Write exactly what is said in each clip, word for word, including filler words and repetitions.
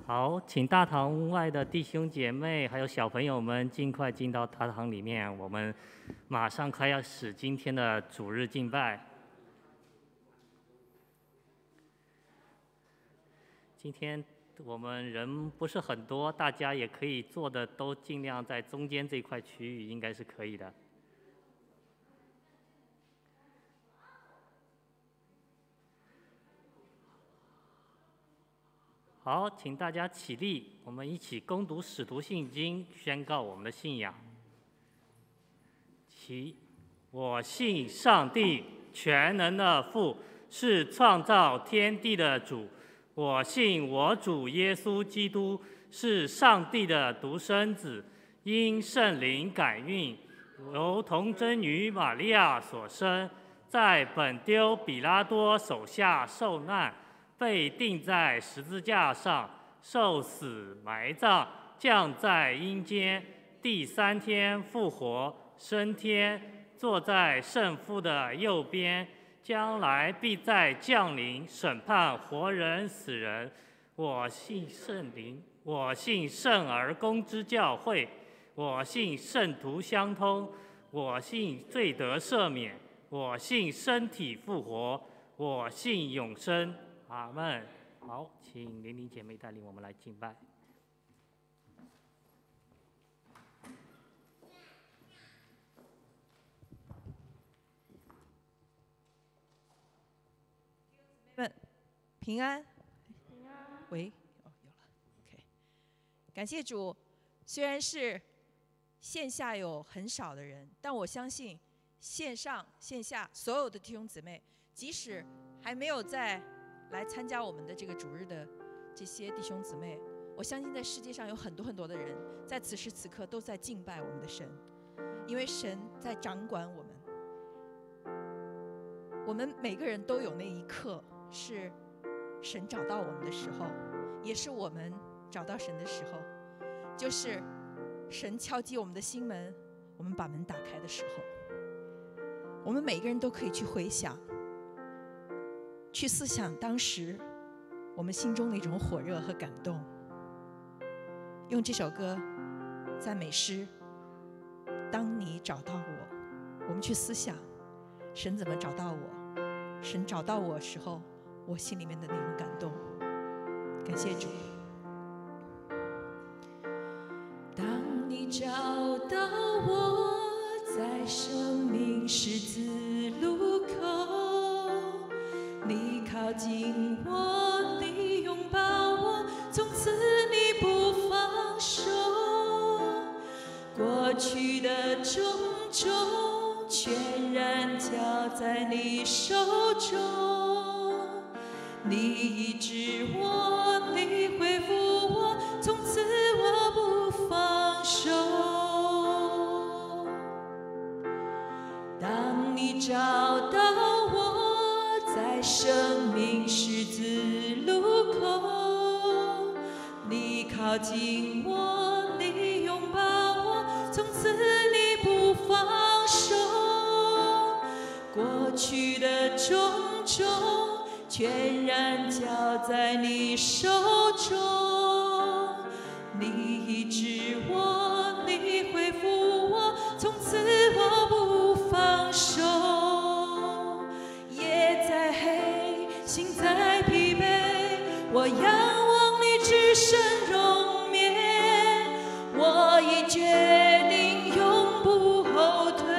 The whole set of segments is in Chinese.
好，请大堂外的弟兄姐妹还有小朋友们尽快进到大堂里面，我们马上开始今天的主日敬拜。今天我们人不是很多，大家也可以坐的都尽量在中间这块区域，应该是可以的。好，请大家起立，我们一起攻读《使徒信经》，宣告我们的信仰。其，我信上帝全能的父，是创造天地的主。我信我主耶稣基督是上帝的独生子，因圣灵感孕，由童贞女玛利亚所生，在本丢比拉多手下受难。被钉在十字架上，受死埋葬，降在阴间，第三天复活，升天，坐在圣父的右边，将来必再降临审判活人死人。我信圣灵，我信圣而公之教会，我信圣徒相通，我信罪得赦免，我信身体复活，我信永生。阿们。好，请玲玲姐妹带领我们来敬拜。 们平安，平安。喂，哦，有了 ，OK。感谢主，虽然是线下有很少的人，但我相信线上、线下所有的弟兄姊妹，即使还没有在来参加我们的这个主日的这些弟兄姊妹，我相信在世界上有很多很多的人，在此时此刻都在敬拜我们的神，因为神在掌管我们。我们每个人都有那一刻是神找到我们的时候，也是我们找到神的时候，就是神敲击我们的心门，我们把门打开的时候。我们每个人都可以去回想，去思想当时我们心中那种火热和感动，用这首歌赞美诗当你找到我，我们去思想神怎么找到我，神找到我时候我心里面的那种感动。感谢主。当你找到我，在生命十字路口，你靠近我，你拥抱我，从此你不放手。过去的种种全然交在你手中，你医治我，你恢复我，从此我不放手。当你找到我，在生命十字路口，你靠近我，你拥抱我，从此你不放手。过去的种种全然交在你手中，你医治我，你恢复我，从此我不放手。夜再黑，心再疲惫，我仰望你至圣容颜，我已决定永不后退。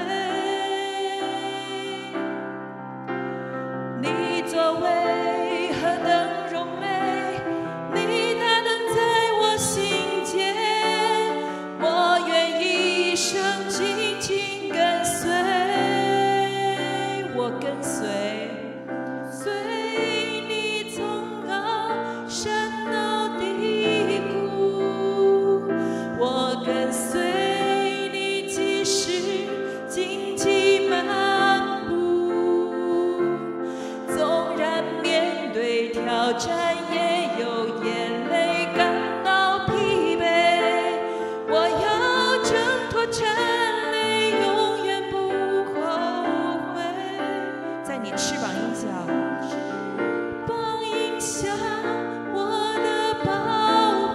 你作为何等荣美，你大能在我心间，我愿一生紧紧跟随，我跟随，随你从高山到低谷，我跟随你即使荆棘漫步，纵然面对挑战也有眼泪感到疲惫，我要挣脱缠累，永远不后悔。在你翅膀荫下，翅膀荫下，我的宝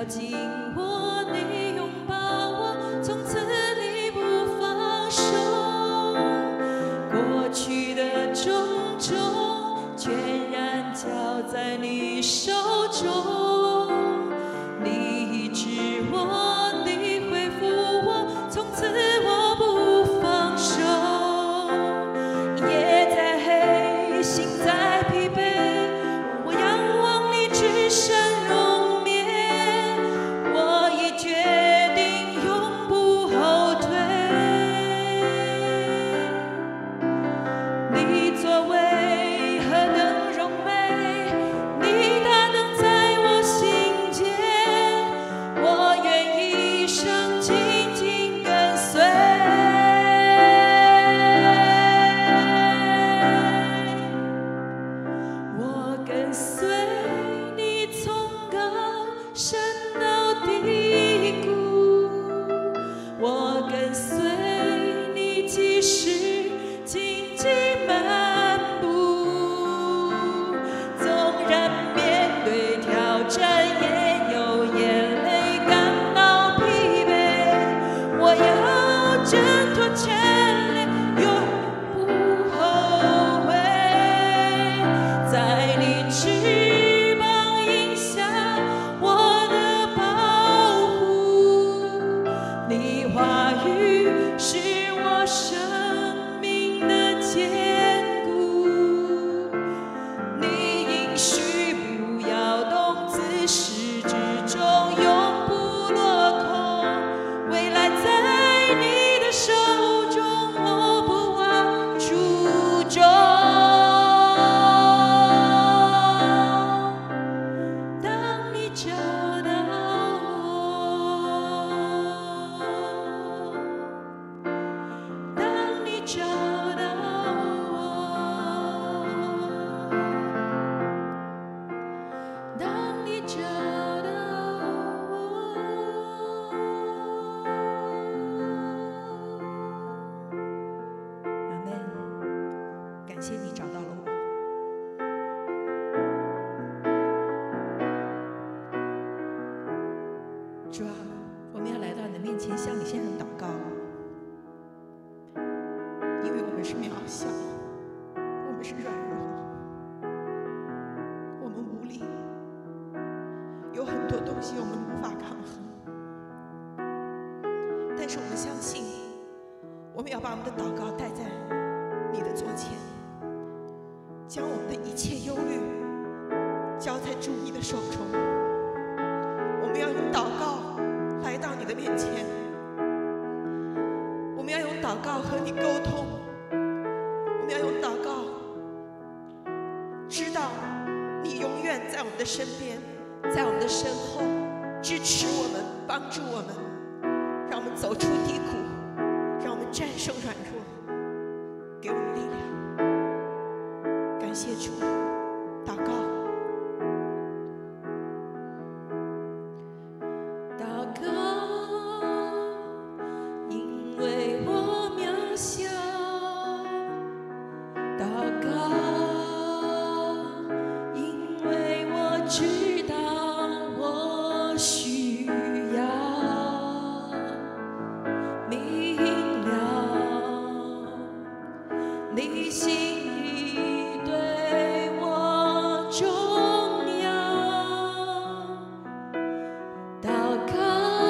紧我，你拥抱我，从此你不放手。过去的种种，全然交在你手中。你医治我，你恢复我，从此我不放手。夜再黑，心再疲惫，我仰望你至深容颜，我已决定永不后退。你作为何等荣美，你大能在我心间，我愿一生紧紧跟随。我跟随你从高山到低谷，我跟随你即使荆棘漫步，纵然面对挑战也有眼泪感到疲惫，我要挣脱牵连，永不后悔。在你翅膀荫下，我的保护，你话语是我生命的坚固。你应许不要动，自始至终永不落空。未来在你的手中，我不忘初衷。当你找到我，当你找到我，当你找到我。阿门。感谢你找到了我。主啊，我们要来到你的面前，向你献上祷告，因为我们是渺小，我们是软弱，我们无力，有很多东西我们无法抗衡。但是我们相信，我们要把我们的祷告带在你的座前，将我们的一切忧虑交在主你的手中。我们要用祷告来到你的面前，我们要用祷告和你沟通，我们要用祷告知道你永远在我们的身边，在我们的身后，支持我们，帮助我们，让我们走出低谷，让我们战胜软弱，给我们力量。感谢主。祷告，祷告，因为我渺小，祷告，因为我知道我需要明了你心意对我重要。祷告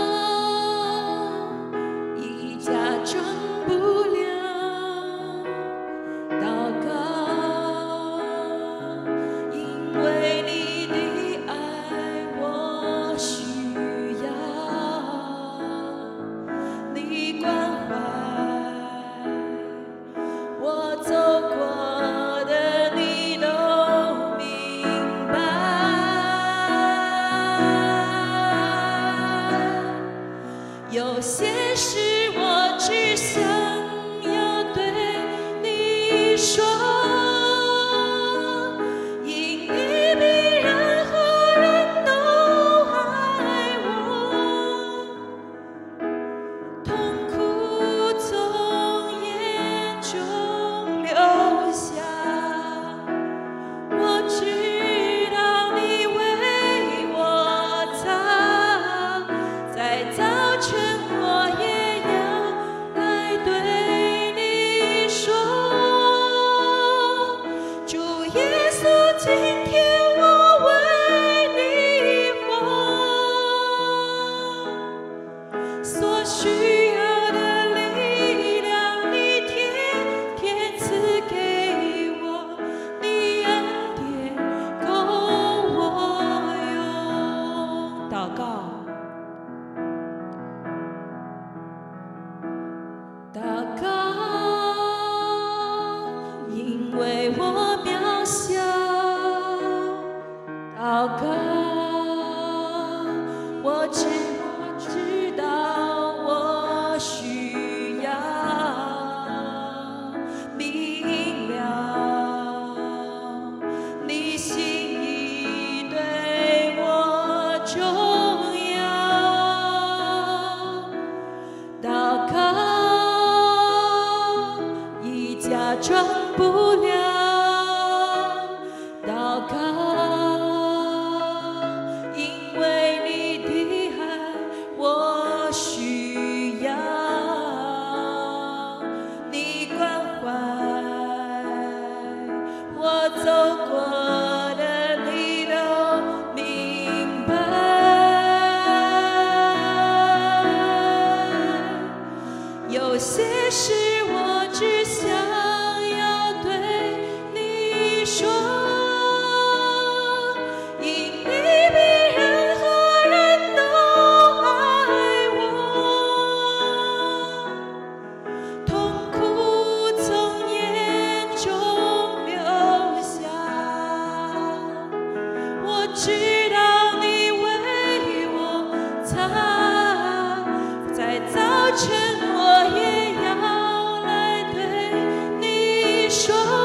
已假装不了，祷告，因为你的爱告，我知我知道我需要明了你心意对我重要，祷告已假装不了，祷告，因为你的爱我需要，你关怀我走过的你都明白，有些事我只想要对你说，因你比任何人都爱我，痛苦从眼中流下，我知道你为我擦，在早晨我也要来对你说，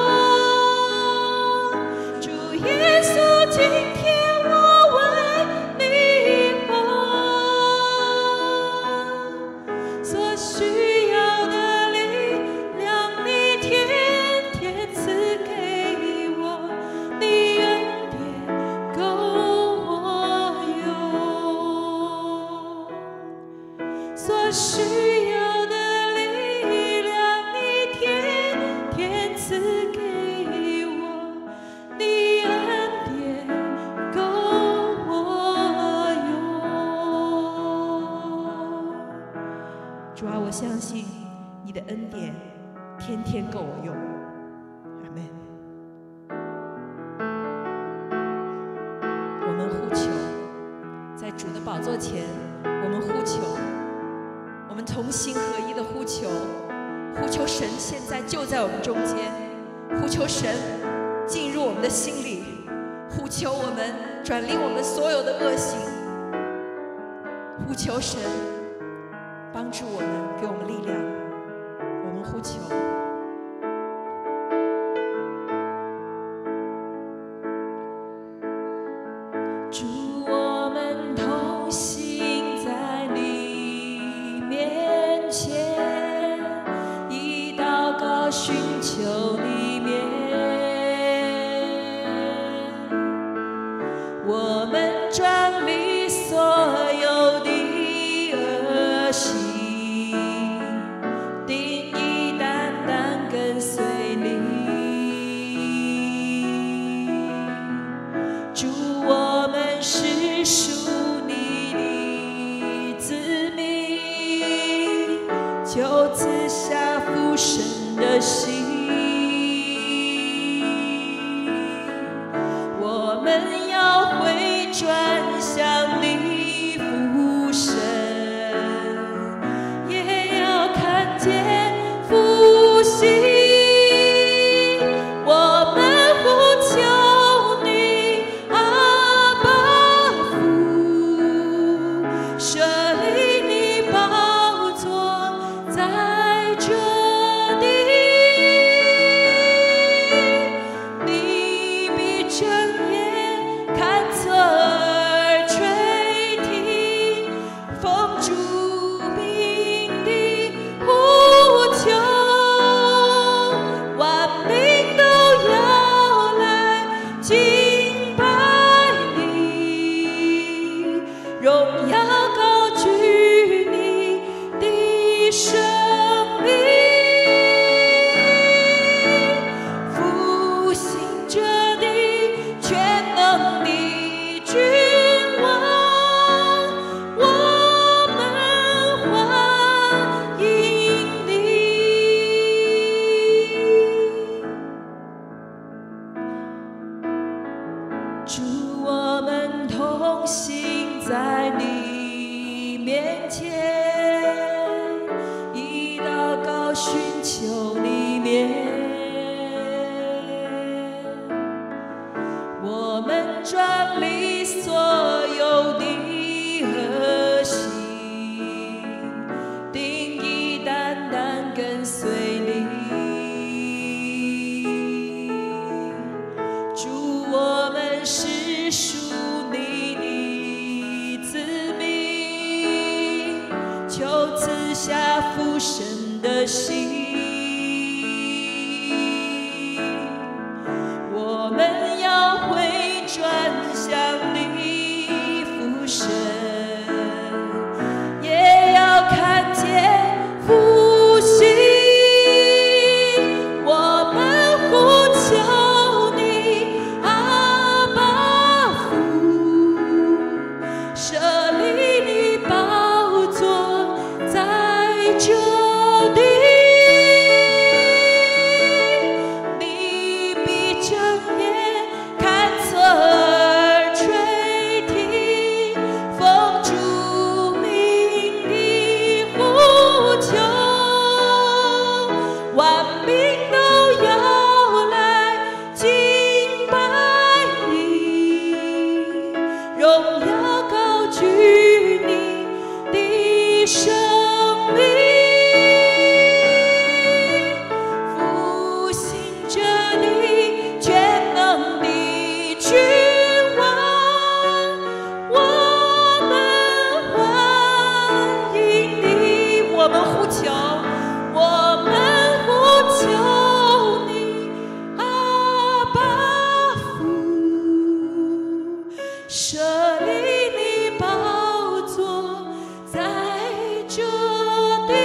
主耶稣，今天我为你活，所需要的力量你天天赐给我，你恩典够我用，所需要的力量你天天赐给我，你恩典够我用。主啊，我相信你的恩典天天够我用。阿们。我们呼求，在主的宝座前，我们呼求，我们同心合一的呼求，呼求神现在就在我们中间，呼求神进入我们的心里，呼求我们转离我们所有的恶行，呼求神帮助我们，给我们力量。我们呼求。主，我们同行在你面前，以祷告寻求你面，我们转离所有的恶行，定义单单跟随你。主，我们是属你的子民，就赐下父神的心。我们要回转向你父神，也要看见复兴。我们呼求你，阿爸父，设立你宝座在这地，你必睁眼看侧耳垂听，奉主名的呼求，万民都要来敬拜你，荣耀高举你的生命，复兴这地全能的君王，我们欢迎你。主，我们同行在你面前，以祷告寻求你面，我们转离下父神的心，我们要回转向你，父神，也要看见复兴。我们呼求你，阿爸父，设立你宝座在这地，你必睁眼看侧耳垂听，奉主名的呼求，万民都要来敬拜你，荣耀高举你的生命，复兴着你全能的君王，我们欢迎你，我们呼求，我们呼求你，阿爸父，设立你宝座在这地，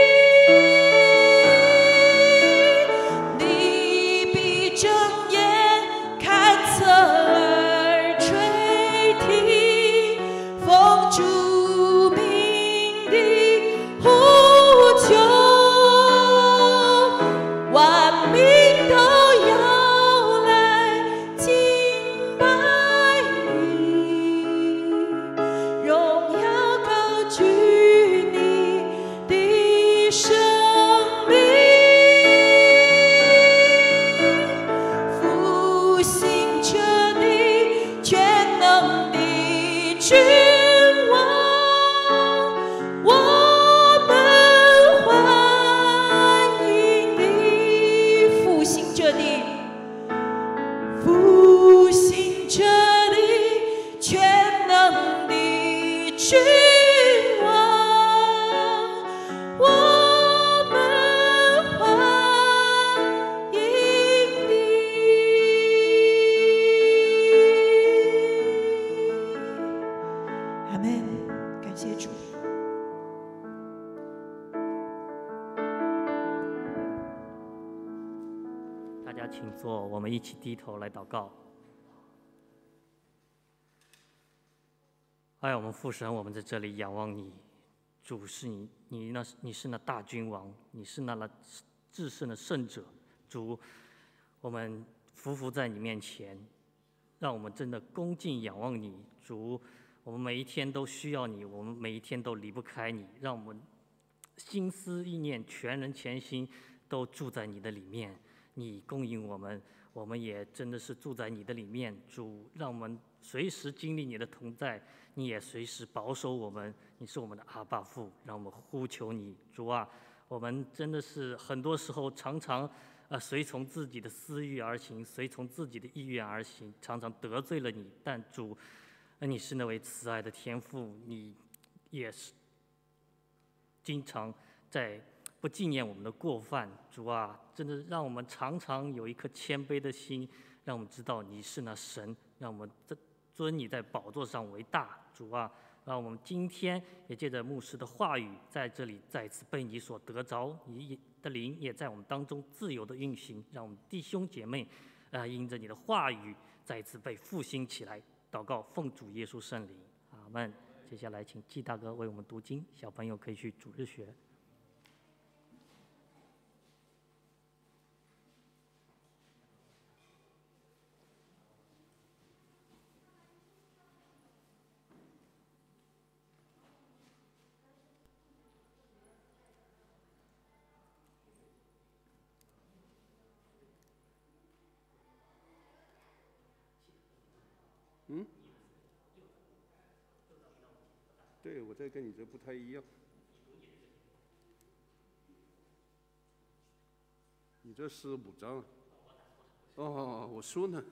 你必睁眼看侧耳垂听，奉主名的呼求，万民都要来敬拜你，荣耀高举你的生命，复兴着你全能的君王，我们欢迎你，复兴着你，复兴着你全能的君王，我们欢迎你。阿门，感谢主。 大家请坐，我们一起低头来祷告。哎，我们父神，我们在这里仰望你，主是你，你那你是那大君王，你是那那至圣的圣者，主，我们匍匐在你面前，让我们真的恭敬仰望你，主，我们每一天都需要你，我们每一天都离不开你，让我们心思意念全人全心都住在你的里面。你供应我们，我们也真的是住在你的里面。主，让我们随时经历你的同在，你也随时保守我们。你是我们的阿爸父，让我们呼求你。主啊，我们真的是很多时候常常呃随从自己的私欲而行，随从自己的意愿而行，常常得罪了你。但主，呃你是那位慈爱的天父，你也是经常在不纪念我们的过犯。主啊，真的让我们常常有一颗谦卑的心，让我们知道你是那神，让我们尊你在宝座上为大。主啊，让我们今天也借着牧师的话语，在这里再次被你所得着，你的灵也在我们当中自由的运行，让我们弟兄姐妹，呃，因着你的话语再次被复兴起来。祷告，奉主耶稣圣灵，阿门。接下来请季大哥为我们读经，小朋友可以去主日学。 嗯，对，我这跟你这不太一样。你这十五章，哦，我输呢。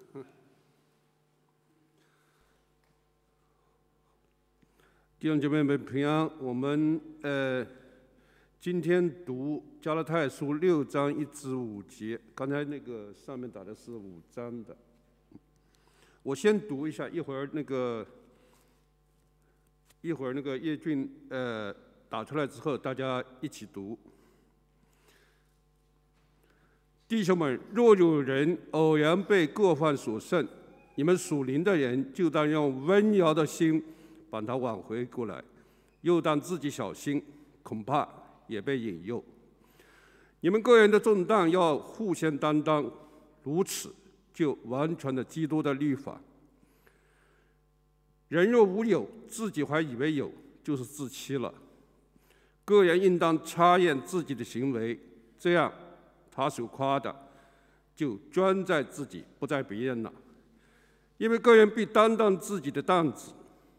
弟兄姐妹们平安，我们呃今天读加拉太书六章一至五节，刚才那个上面打的是五章的，我先读一下，一会儿那个一会儿那个叶俊呃打出来之后，大家一起读。弟兄们，若有人偶然被过犯所胜，你们属灵的人就当用温柔的心把他挽回过来，又当自己小心，恐怕也被引诱。你们个人的重担要互相担当，如此就完成了基督的律法。人若无有，自己还以为有，就是自欺了。个人应当察验自己的行为，这样他所夸的就专在自己，不在别人了。因为个人必担当自己的担子。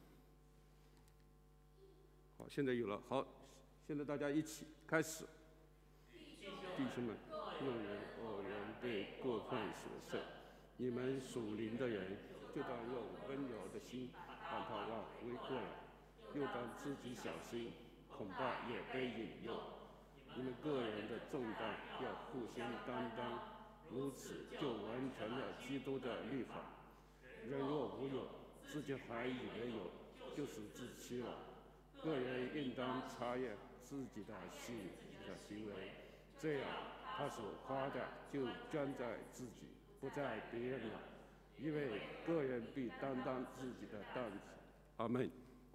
好，现在有了。好，现在大家一起开始。弟兄们，若人偶然被过犯所胜，你们属灵的人就当用温柔的心把他挽回过来，又当自己小心，恐怕也被引诱。你们个人的重担要互相担当，如此就完成了基督的律法。人若无有，自己还以为有，就是自欺了。个人应当察验自己的心的行为，这样他所夸的就专在自己，不在别人了。因为个人必担当自己的担子。阿们。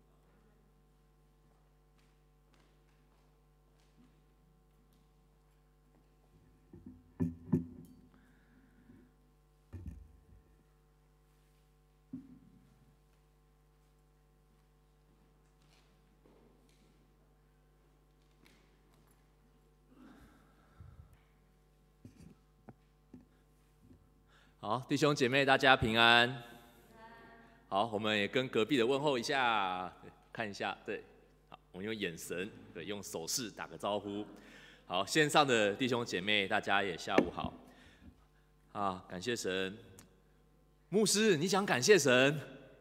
好，弟兄姐妹，大家平安。好，我们也跟隔壁的问候一下，看一下，对，好，我们用眼神，对，用手势打个招呼。好，线上的弟兄姐妹，大家也下午好。啊，感谢神。牧师，你想感谢神？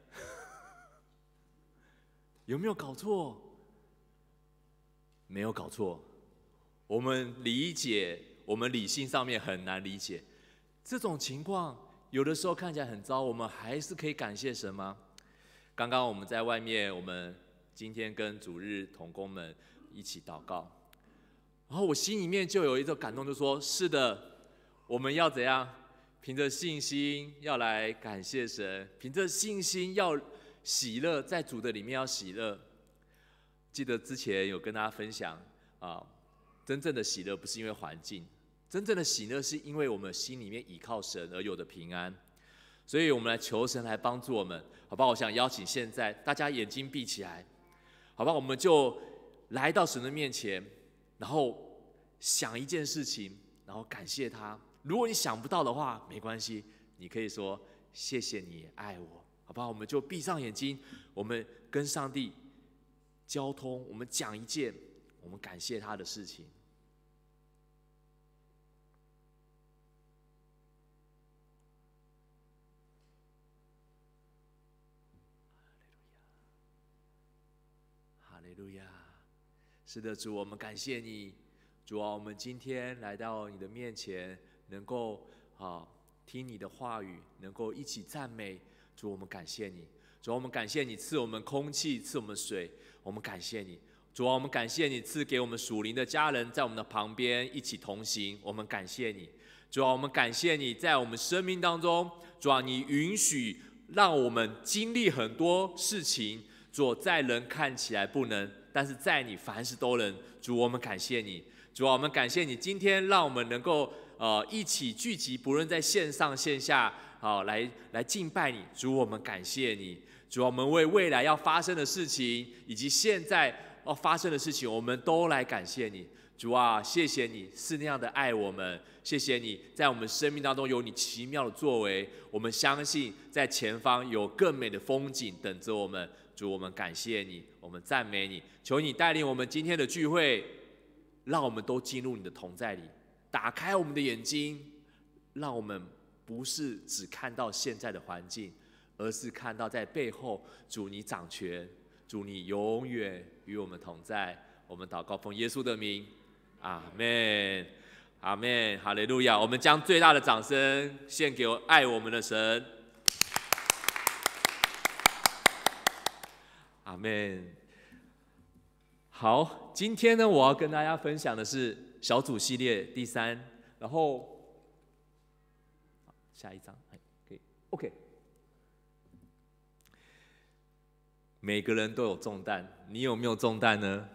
有没有搞错？没有搞错。我们理解，我们理性上面很难理解。这种情况有的时候看起来很糟，我们还是可以感谢神吗？刚刚我们在外面，我们今天跟主日同工们一起祷告，然后我心里面就有一种感动，就说：是的，我们要怎样？凭着信心要来感谢神，凭着信心要喜乐，在主的里面要喜乐。记得之前有跟大家分享啊，真正的喜乐不是因为环境。真正的喜乐是因为我们心里面倚靠神而有的平安，所以我们来求神来帮助我们，好不好？我想邀请现在大家眼睛闭起来，好不好？我们就来到神的面前，然后想一件事情，然后感谢他。如果你想不到的话，没关系，你可以说谢谢你爱我，好不好？我们就闭上眼睛，我们跟上帝交通，我们讲一件我们感谢他的事情。哈利路亚！是的，主，我们感谢你，主啊，我们今天来到你的面前，能够啊听你的话语，能够一起赞美主，我们感谢你，主啊，我们感谢你赐我们空气，赐我们水，我们感谢你，主啊，我们感谢你赐给我们属灵的家人在我们的旁边一起同行，我们感谢你，主啊，我们感谢你在我们生命当中，主啊，你允许让我们经历很多事情。主，在人看起来不能，但是在你凡事都能。主，我们感谢你。主啊，我们感谢你，今天让我们能够呃一起聚集，不论在线上线下，好、呃、来来敬拜你。主，我们感谢你。主啊，我们为未来要发生的事情，以及现在要发生的事情，我们都来感谢你。主啊，谢谢你是那样的爱我们，谢谢你在我们生命当中有你奇妙的作为。我们相信在前方有更美的风景等着我们。主，我们感谢你，我们赞美你，求你带领我们今天的聚会，让我们都进入你的同在里，打开我们的眼睛，让我们不是只看到现在的环境，而是看到在背后，主你掌权，主你永远与我们同在。我们祷告奉耶稣的名， 阿们，阿们，哈利路亚！我们将最大的掌声献给爱我们的神。阿们。好，今天呢，我要跟大家分享的是小组系列第三，然后下一章，可以 ，OK。每个人都有重担，你有没有重担呢？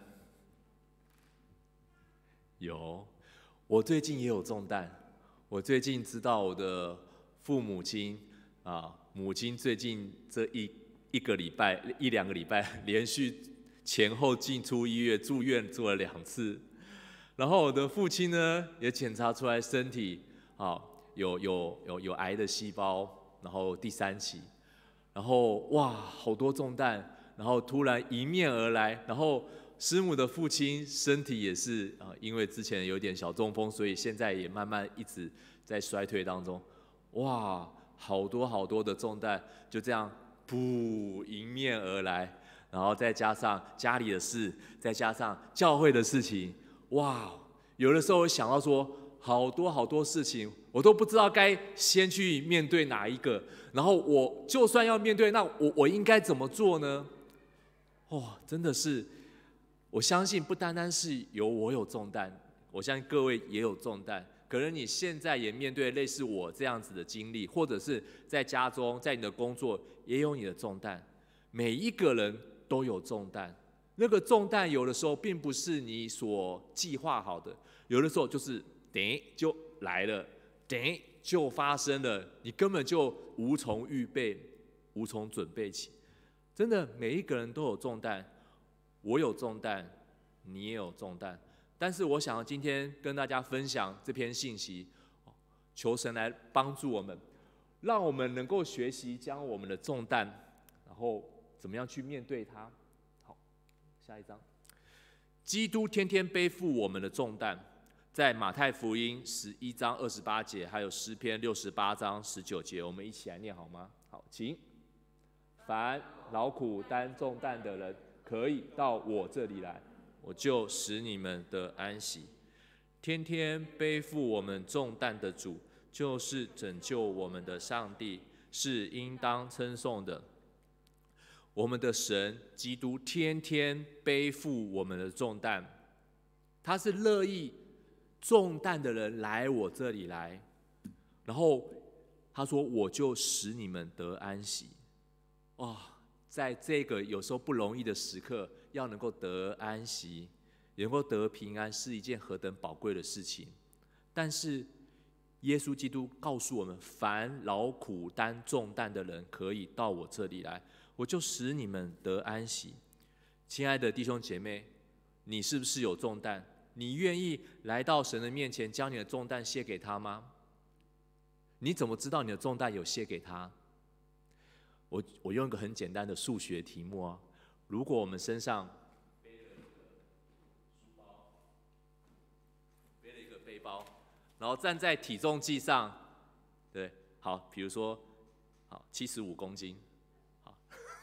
有，我最近也有重担。我最近知道我的父母亲啊，母亲最近这一一个礼拜、一两个礼拜连续前后进出医院住院做了两次，然后我的父亲呢也检查出来身体啊有有有有癌的细胞，然后第三期，然后哇好多重担，然后突然迎面而来，然后师母的父亲身体也是啊，因为之前有点小中风，所以现在也慢慢一直在衰退当中。哇，好多好多的重担就这样噗迎面而来，然后再加上家里的事，再加上教会的事情，哇，有的时候我想到说，好多好多事情，我都不知道该先去面对哪一个，然后我就算要面对，那我我应该怎么做呢？哦，真的是。我相信不单单是有我有重担，我相信各位也有重担。可能你现在也面对类似我这样子的经历，或者是在家中，在你的工作也有你的重担。每一个人都有重担，那个重担有的时候并不是你所计划好的，有的时候就是等就来了，等就发生了，你根本就无从预备，无从准备起。真的，每一个人都有重担。我有重担，你也有重担，但是我想要今天跟大家分享这篇信息，求神来帮助我们，让我们能够学习将我们的重担，然后怎么样去面对它。好，下一章，基督天天背负我们的重担，在马太福音十一章二十八节，还有诗篇六十八章十九节，我们一起来念好吗？好，请。凡劳苦担重担的人，可以到我这里来，我就使你们得安息。天天背负我们重担的主，就是拯救我们的上帝，是应当称颂的。我们的神基督天天背负我们的重担，他是乐意重担的人来我这里来，然后他说我就使你们得安息。哇、哦！在这个有时候不容易的时刻，要能够得安息，也能够得平安，是一件何等宝贵的事情。但是耶稣基督告诉我们，凡劳苦担重担的人，可以到我这里来，我就使你们得安息。亲爱的弟兄姐妹，你是不是有重担？你愿意来到神的面前，将你的重担卸给他吗？你怎么知道你的重担有卸给他？我我用一个很简单的数学题目啊，如果我们身上背了一个书包，背了一个背包，然后站在体重计上，对，好，比如说，好，七十五公斤，好，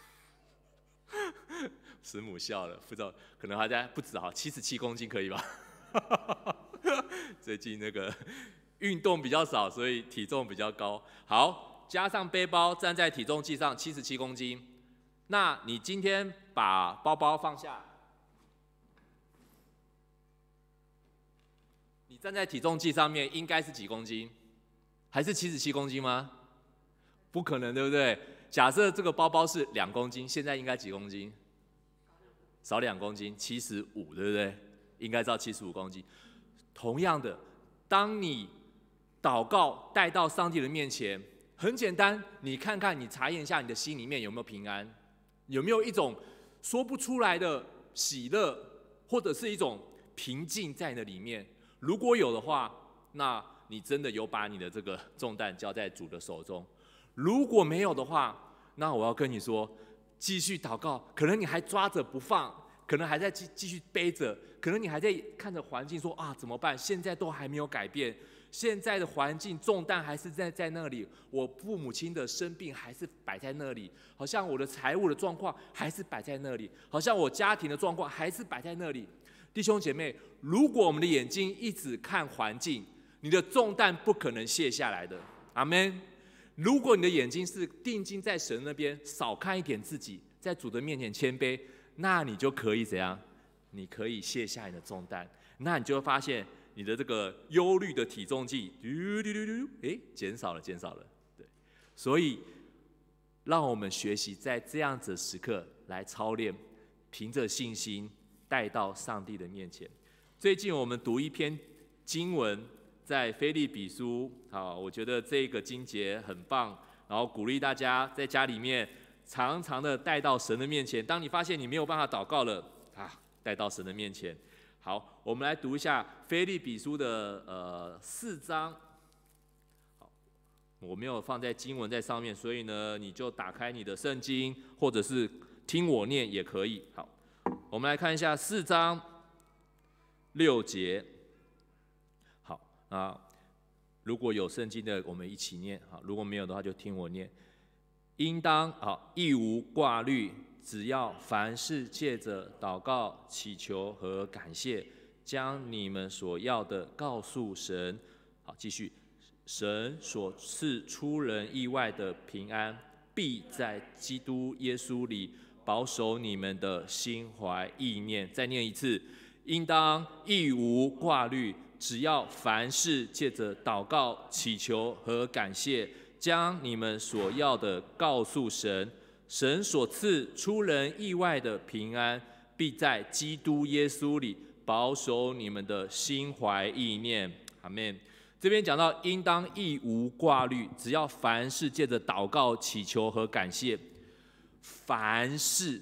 师母笑了，不知道，可能还在不止好，七十七公斤可以吧？最近那个运动比较少，所以体重比较高，好。加上背包，站在体重计上七十七公斤。那你今天把包包放下，你站在体重计上面应该是几公斤？还是七十七公斤吗？不可能，对不对？假设这个包包是两公斤，现在应该几公斤？少两公斤，七十五，对不对？应该到七十五公斤。同样的，当你祷告带到上帝的面前。很简单，你看看，你查验一下你的心里面有没有平安，有没有一种说不出来的喜乐，或者是一种平静在那里面。如果有的话，那你真的有把你的这个重担交在主的手中；如果没有的话，那我要跟你说，继续祷告。可能你还抓着不放，可能还在继继续背着，可能你还在看着环境说啊怎么办？现在都还没有改变。现在的环境重担还是在在那里，我父母亲的生病还是摆在那里，好像我的财务的状况还是摆在那里，好像我家庭的状况还是摆在那里。 弟兄姐妹，如果我们的眼睛一直看环境，你的重担不可能卸下来的。阿们。如果你的眼睛是定睛在神那边，少看一点自己，在主的面前谦卑，那你就可以怎样？你可以卸下你的重担，那你就会发现你的这个忧虑的体重计，嘟嘟嘟嘟，哎，减少了，减少了。对，所以让我们学习在这样子的时刻来操练，凭着信心带到上帝的面前。最近我们读一篇经文，在腓立比书，好，我觉得这个经节很棒，然后鼓励大家在家里面常常的带到神的面前。当你发现你没有办法祷告了啊，带到神的面前。好，我们来读一下腓立比书的呃四章。好，我没有放在经文在上面，所以呢，你就打开你的圣经，或者是听我念也可以。好，我们来看一下四章六节。好啊，如果有圣经的，我们一起念；好，如果没有的话，就听我念。应当好，亦无挂虑，只要凡事借着祷告、祈求和感谢，将你们所要的告诉神。好，继续。神所赐出人意外的平安，必在基督耶稣里保守你们的心怀意念。再念一次，应当亦无挂虑，只要凡事借着祷告、祈求和感谢，将你们所要的告诉神。神所赐出人意外的平安，必在基督耶稣里保守你们的心怀意念。阿们。这边讲到，应当亦无挂虑，只要凡事借着祷告、祈求和感谢。凡事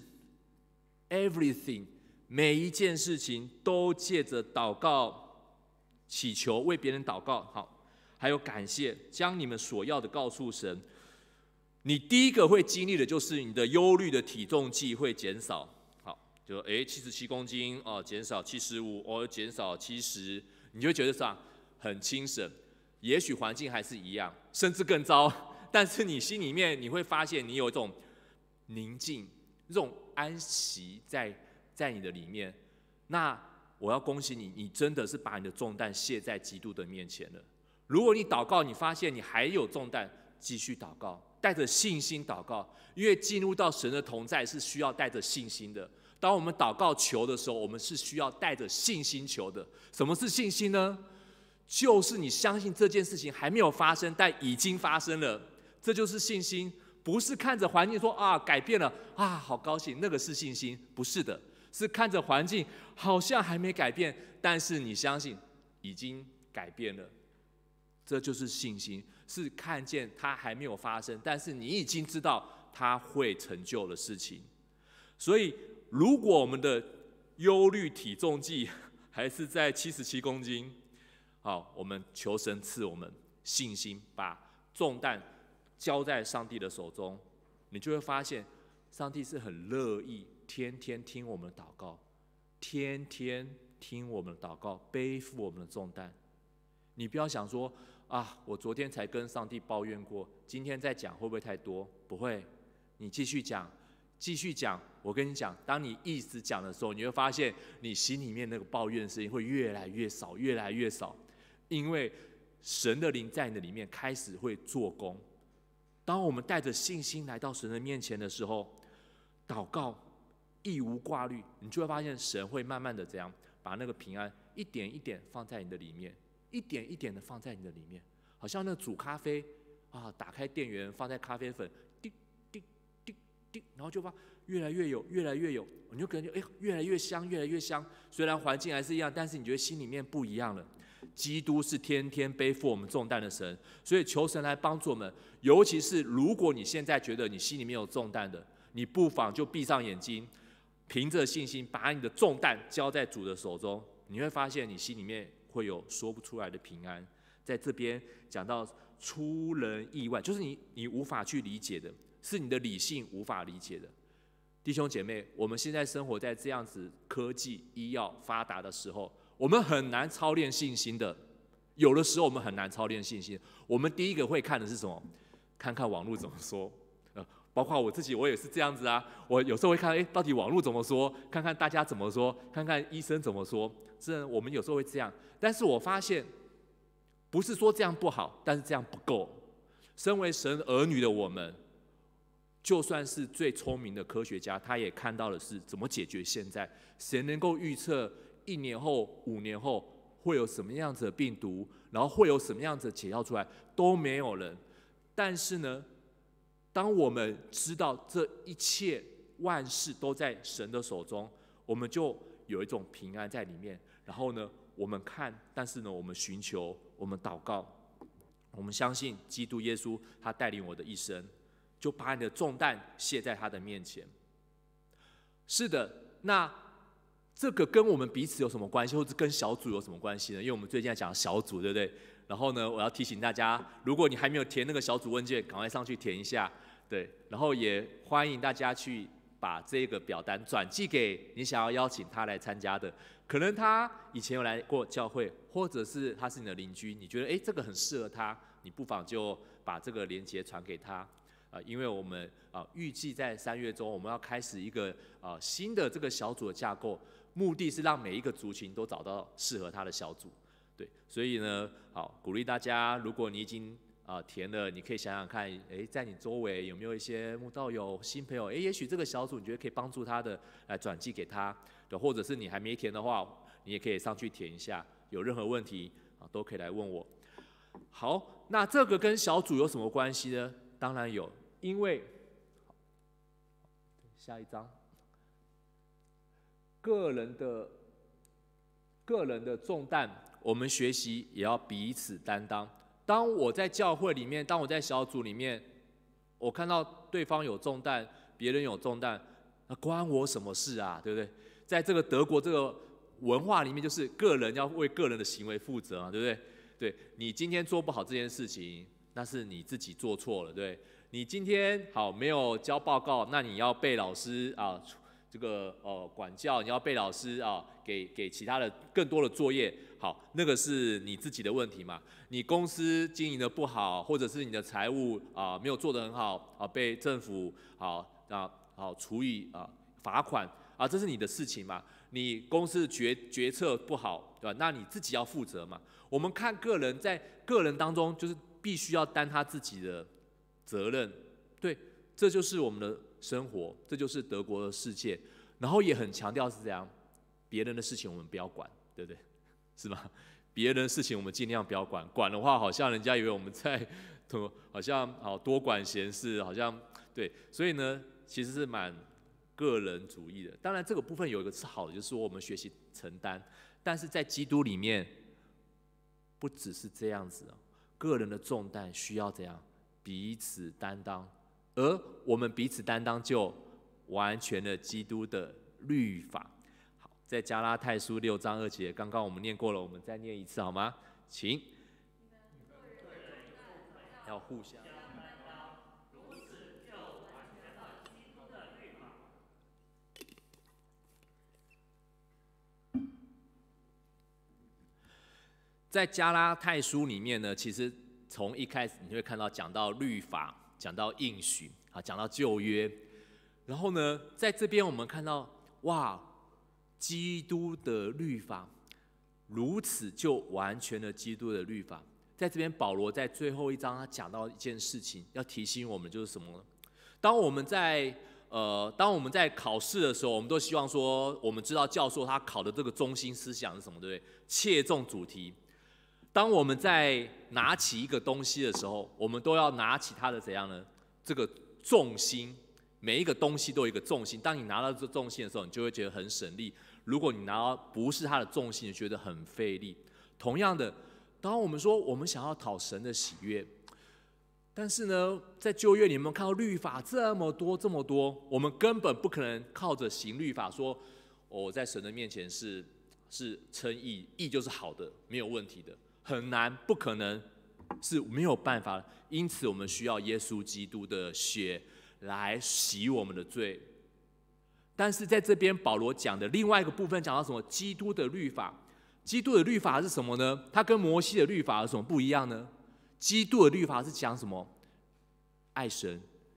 ，everything， 每一件事情都借着祷告、祈求，为别人祷告，好，还有感谢，将你们所要的告诉神。你第一个会经历的就是你的忧虑的体重计会减少。好，就哎七十七公斤哦，减少七十五，哦减少七十，你就会觉得啥？很轻省，也许环境还是一样，甚至更糟，但是你心里面你会发现你有一种宁静、这种安息在在你的里面。那我要恭喜你，你真的是把你的重担卸在基督的面前了。如果你祷告，你发现你还有重担，继续祷告，带着信心祷告，因为进入到神的同在是需要带着信心的。当我们祷告求的时候，我们是需要带着信心求的。什么是信心呢？就是你相信这件事情还没有发生，但已经发生了，这就是信心。不是看着环境说啊改变了啊好高兴，那个是信心，不是的，是看着环境好像还没改变，但是你相信已经改变了，这就是信心。是看见它还没有发生，但是你已经知道它会成就的事情。所以，如果我们的忧虑体重计还是在七十七公斤。好，我们求神赐我们信心，把重担交在上帝的手中，你就会发现，上帝是很乐意天天听我们的祷告，天天听我们的祷告，背负我们的重担。你不要想说啊，我昨天才跟上帝抱怨过，今天再讲会不会太多？不会，你继续讲，继续讲。我跟你讲，当你一直讲的时候，你会发现你心里面那个抱怨的声音会越来越少，越来越少。因为神的灵在你的里面开始会做工。当我们带着信心来到神的面前的时候，祷告亦无挂虑，你就会发现神会慢慢的这样把那个平安一点一点放在你的里面，一点一点的放在你的里面，好像那煮咖啡啊，打开电源放在咖啡粉，滴滴滴滴，然后就发越来越有，越来越有，你就感觉哎越来越香，越来越香。虽然环境还是一样，但是你觉得心里面不一样了。基督是天天背负我们重担的神，所以求神来帮助我们。尤其是如果你现在觉得你心里面有重担的，你不妨就闭上眼睛，凭着信心把你的重担交在主的手中，你会发现你心里面会有说不出来的平安。在这边讲到出人意外，就是你你无法去理解的，是你的理性无法理解的。弟兄姐妹，我们现在生活在这样子科技医药发达的时候，我们很难操练信心的。有的时候我们很难操练信心。我们第一个会看的是什么？看看网络怎么说。呃， 包括我自己，我也是这样子啊。我有时候会看，哎，到底网络怎么说？看看大家怎么说，看看医生怎么说。这我们有时候会这样，但是我发现，不是说这样不好，但是这样不够。身为神儿女的我们，就算是最聪明的科学家，他也看到的是怎么解决现在。谁能够预测一年后、五年后会有什么样子的病毒，然后会有什么样子的解药出来，都没有人。但是呢，当我们知道这一切万事都在神的手中，我们就有一种平安在里面。然后呢，我们看，但是呢，我们寻求，我们祷告，我们相信基督耶稣，他带领我的一生，就把你的重担卸在他的面前。是的，那这个跟我们彼此有什么关系，或者跟小组有什么关系呢？因为我们最近在讲小组，对不对？然后呢，我要提醒大家，如果你还没有填那个小组问卷，赶快上去填一下。对，然后也欢迎大家去把这个表单转寄给你想要邀请他来参加的。可能他以前有来过教会，或者是他是你的邻居，你觉得哎这个很适合他，你不妨就把这个连结传给他。啊，因为我们啊预计在三月中我们要开始一个啊新的这个小组的架构，目的是让每一个族群都找到适合他的小组。对，所以呢，好鼓励大家，如果你已经啊填了，你可以想想看，哎，在你周围有没有一些慕道友、新朋友，哎，也许这个小组你觉得可以帮助他的，来转寄给他。对，或者是你还没填的话，你也可以上去填一下。有任何问题啊，都可以来问我。好，那这个跟小组有什么关系呢？当然有，因为下一章，个人的个人的重担，我们学习也要彼此担当。当我在教会里面，当我在小组里面，我看到对方有重担，别人有重担，那关我什么事啊？对不对？在这个德国这个文化里面，就是个人要为个人的行为负责嘛，对不对？对，你今天做不好这件事情，那是你自己做错了，对。你今天好没有交报告，那你要被老师啊这个呃管教，你要被老师啊给给其他的更多的作业，好，那个是你自己的问题嘛。你公司经营的不好，或者是你的财务啊没有做得很好啊，被政府好啊好处以啊罚款。啊，这是你的事情嘛？你公司决决策不好，对吧？那你自己要负责嘛。我们看个人在个人当中，就是必须要担他自己的责任，对，这就是我们的生活，这就是德国的世界。然后也很强调是这样，别人的事情我们不要管，对不对？是吗？别人的事情我们尽量不要管，管的话好像人家以为我们在，好像好多管闲事，好像对，所以呢，其实是蛮个人主义的。当然这个部分有一个是好的，就是说我们学习承担，但是在基督里面不只是这样子，个人的重担需要怎样彼此担当，而我们彼此担当就完全了基督的律法。好，在加拉太书六章二节，刚刚我们念过了，我们再念一次好吗？请，要互相。在加拉太书里面呢，其实从一开始你会看到讲到律法，讲到应许，啊，讲到旧约，然后呢，在这边我们看到，哇，基督的律法如此就完全了基督的律法。在这边保罗在最后一章他讲到一件事情，要提醒我们就是什么呢？当我们在呃，当我们在考试的时候，我们都希望说，我们知道教授他考的这个中心思想是什么，对不对？切中主题。当我们在拿起一个东西的时候，我们都要拿起它的怎样呢？这个重心，每一个东西都有一个重心。当你拿到这重心的时候，你就会觉得很省力；如果你拿到不是它的重心，你觉得很费力。同样的，当我们说我们想要讨神的喜悦，但是呢，在旧约你们看到律法这么多这么多，我们根本不可能靠着行律法说，哦，我在神的面前是是称义，义就是好的，没有问题的。很难，不可能，是没有办法。因此，我们需要耶稣基督的血来洗我们的罪。但是在这边，保罗讲的另外一个部分讲到什么？基督的律法。基督的律法是什么呢？它跟摩西的律法有什么不一样呢？基督的律法是讲什么？爱神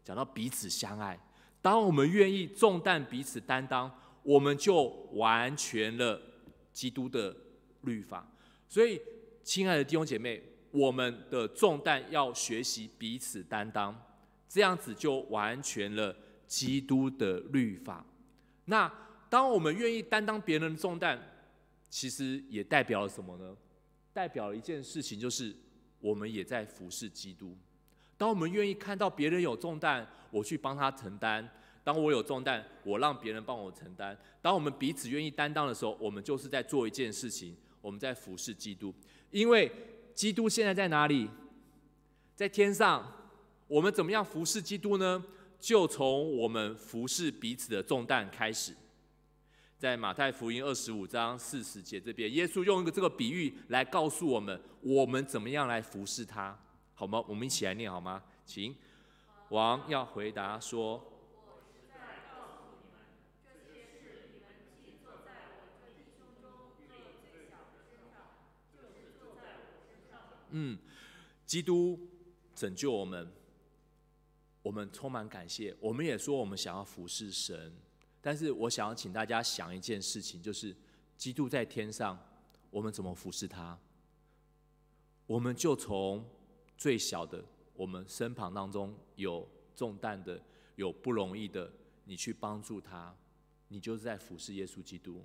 讲到彼此相爱。当我们愿意重担彼此担当，我们就完全了基督的律法。所以，亲爱的弟兄姐妹，我们的重担要学习彼此担当，这样子就完全了基督的律法。那当我们愿意担当别人的重担，其实也代表了什么呢？代表了一件事情，就是我们也在服侍基督。当我们愿意看到别人有重担，我去帮他承担；当我有重担，我让别人帮我承担。当我们彼此愿意担当的时候，我们就是在做一件事情，我们在服侍基督。因为基督现在在哪里？在天上。我们怎么样服侍基督呢？就从我们服侍彼此的重担开始。在马太福音二十五章四十节这边，耶稣用一个这个比喻来告诉我们，我们怎么样来服侍他，好吗？我们一起来念好吗？请。王要回答说：“我实在告诉你们，这些事你们既做在我这弟兄中做最小的身上，就是做在我身上。”嗯，基督拯救我们，我们充满感谢。我们也说我们想要服侍神。但是我想要请大家想一件事情，就是基督在天上，我们怎么服侍他？我们就从最小的，我们身旁当中有重担的、有不容易的，你去帮助他，你就是在服侍耶稣基督。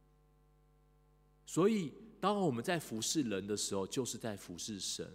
所以，当我们在服侍人的时候，就是在服侍神。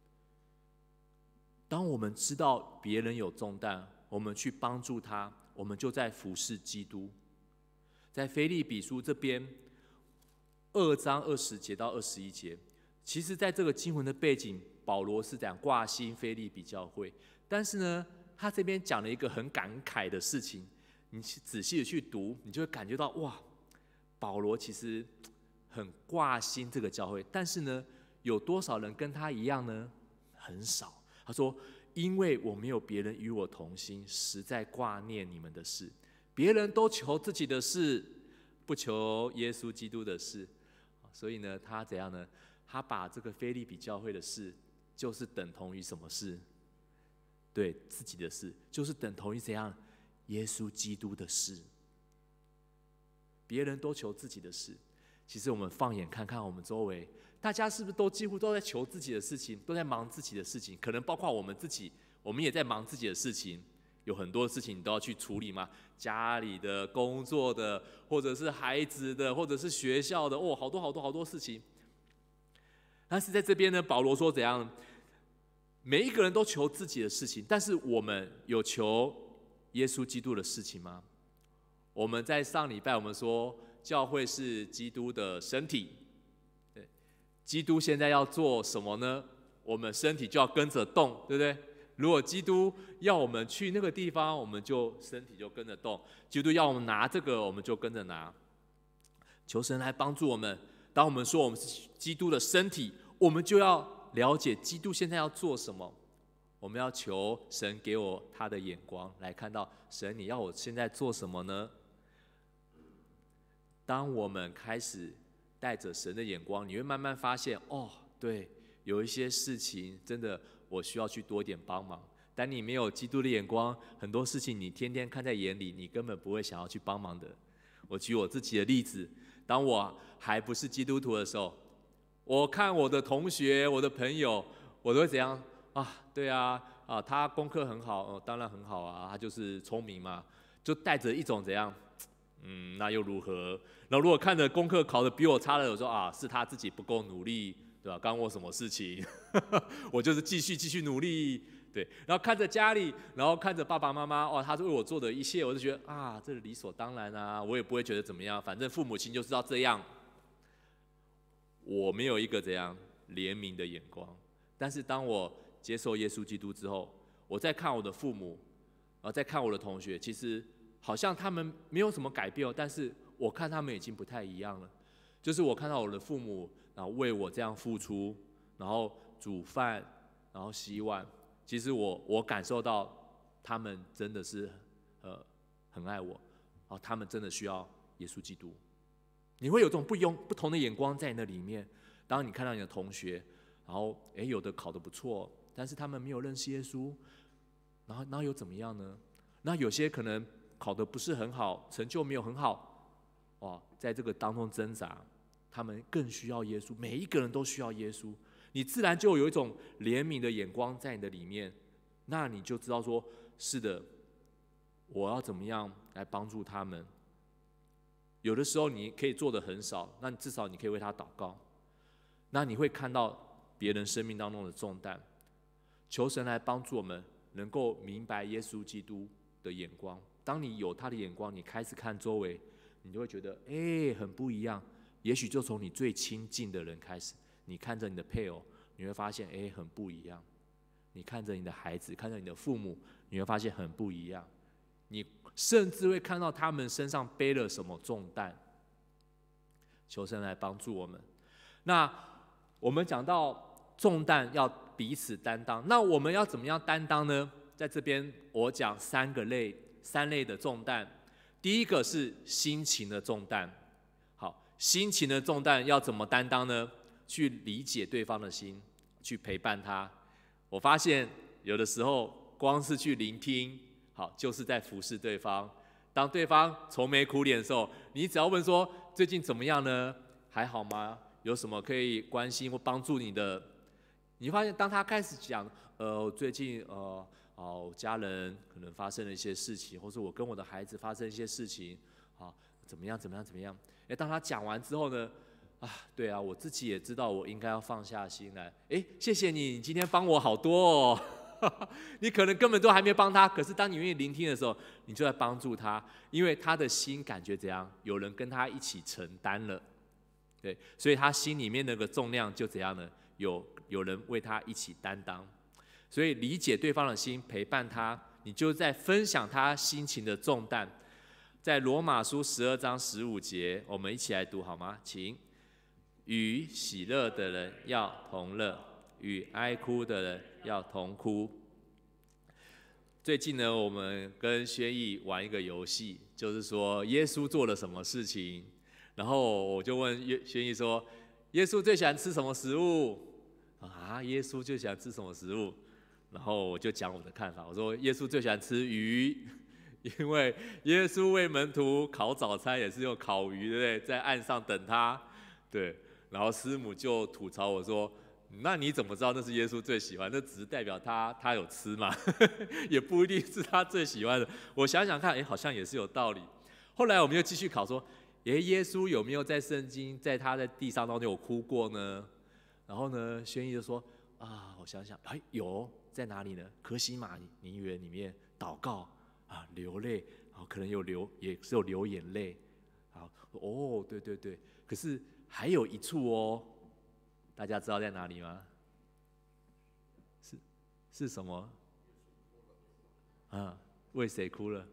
当我们知道别人有重担，我们去帮助他，我们就在服侍基督。在腓立比书这边二章二十节到二十一节，其实在这个经文的背景，保罗是讲挂心腓立比教会，但是呢，他这边讲了一个很感慨的事情，你仔细的去读，你就会感觉到哇，保罗其实很挂心这个教会，但是呢，有多少人跟他一样呢？很少。他说，因为我没有别人与我同心，实在挂念你们的事。别人都求自己的事，不求耶稣基督的事。所以呢，他怎样呢？他把这个腓立比教会的事，就是等同于什么事？对，自己的事，就是等同于怎样？耶稣基督的事。别人都求自己的事，其实我们放眼看看我们周围，大家是不是都几乎都在求自己的事情，都在忙自己的事情？可能包括我们自己，我们也在忙自己的事情。有很多事情你都要去处理吗？家里的、工作的，或者是孩子的，或者是学校的，哦，好多好多好多事情。但是在这边呢，保罗说怎样？每一个人都求自己的事情，但是我们有求耶稣基督的事情吗？我们在上礼拜我们说，教会是基督的身体。对，基督现在要做什么呢？我们身体就要跟着动，对不对？如果基督要我们去那个地方，我们就身体就跟着动；基督要我们拿这个，我们就跟着拿。求神来帮助我们。当我们说我们是基督的身体，我们就要了解基督现在要做什么。我们要求神给我他的眼光，来看到神，你要我现在做什么呢？当我们开始带着神的眼光，你会慢慢发现，哦，对，有一些事情真的我需要去多一点帮忙。但你没有基督的眼光，很多事情你天天看在眼里，你根本不会想要去帮忙的。我举我自己的例子，当我还不是基督徒的时候，我看我的同学、我的朋友，我都会怎样啊？对啊，啊，他功课很好，哦，当然很好啊，他就是聪明嘛，就带着一种怎样？嗯，那又如何？然后如果看着功课考得比我差的，我说啊，是他自己不够努力，对吧？干我什么事情？我就是继续继续努力，对。然后看着家里，然后看着爸爸妈妈，哦，他为我做的一切，我就觉得啊，这理所当然啊，我也不会觉得怎么样，反正父母亲就知道这样。我没有一个怎样怜悯的眼光，但是当我接受耶稣基督之后，我在看我的父母，然后再看我的同学，其实好像他们没有什么改变，但是我看他们已经不太一样了。就是我看到我的父母，然后为我这样付出，然后煮饭，然后洗碗，其实我我感受到他们真的是呃很爱我，然后他们真的需要耶稣基督。你会有这种不用不同的眼光在那里面。当你看到你的同学，然后诶有的考得不错，但是他们没有认识耶稣， 然后然后又怎么样呢？那有些可能考得不是很好，成就没有很好，哇，在这个当中挣扎，他们更需要耶稣，每一个人都需要耶稣，你自然就有一种怜悯的眼光在你的里面，那你就知道说，是的，我要怎么样来帮助他们。有的时候你可以做的很少，那你至少你可以为他祷告，那你会看到别人生命当中的重担，求神来帮助我们能够明白耶稣基督的眼光。当你有他的眼光，你开始看周围，你就会觉得哎、欸、很不一样。也许就从你最亲近的人开始，你看着你的配偶，你会发现哎、欸、很不一样。你看着你的孩子，看着你的父母，你会发现很不一样。你甚至会看到他们身上背了什么重担。求神来帮助我们。那我们讲到重担要彼此担当，那我们要怎么样担当呢？在这边我讲三个类，三类的重担。第一个是心情的重担。好，心情的重担要怎么担当呢？去理解对方的心，去陪伴他。我发现有的时候光是去聆听，好，就是在服侍对方。当对方愁眉苦脸的时候，你只要问说最近怎么样呢？还好吗？有什么可以关心或帮助你的？你发现当他开始讲，呃，最近呃哦家人可能发生了一些事情，或是我跟我的孩子发生一些事情，啊，怎么样怎么样怎么样？哎，当他讲完之后呢，啊，对啊，我自己也知道我应该要放下心来。哎，谢谢你，你今天帮我好多哦。你可能根本都还没帮他，可是当你愿意聆听的时候，你就在帮助他，因为他的心感觉怎样？有人跟他一起承担了，对，所以他心里面那个重量就怎样呢？有有人为他一起担当，所以理解对方的心，陪伴他，你就在分享他心情的重担。在罗马书十二章十五节，我们一起来读好吗？请，与喜乐的人要同乐，与哀哭的人要同哭。最近呢，我们跟轩逸玩一个游戏，就是说耶稣做了什么事情，然后我就问轩逸说：“耶稣最喜欢吃什么食物？”啊，耶稣最喜欢吃什么食物？然后我就讲我的看法，我说耶稣最喜欢吃鱼，因为耶稣为门徒烤早餐也是用烤鱼，对不对？在岸上等他，对。然后师母就吐槽我说：“那你怎么知道那是耶稣最喜欢？那只是代表他他有吃嘛，也不一定是他最喜欢的。”我想想看，哎，好像也是有道理。后来我们又继续考说，哎，耶稣有没有在圣经在他在地上当中有哭过呢？然后呢，轩逸就说：“啊，我想想，哎，有，在哪里呢？可西玛尼园里面祷告啊，流泪，啊，可能有流也是有流眼泪。啊，哦，对对对，可是还有一处哦。”大家知道在哪里吗？是是什么？啊，为谁哭了？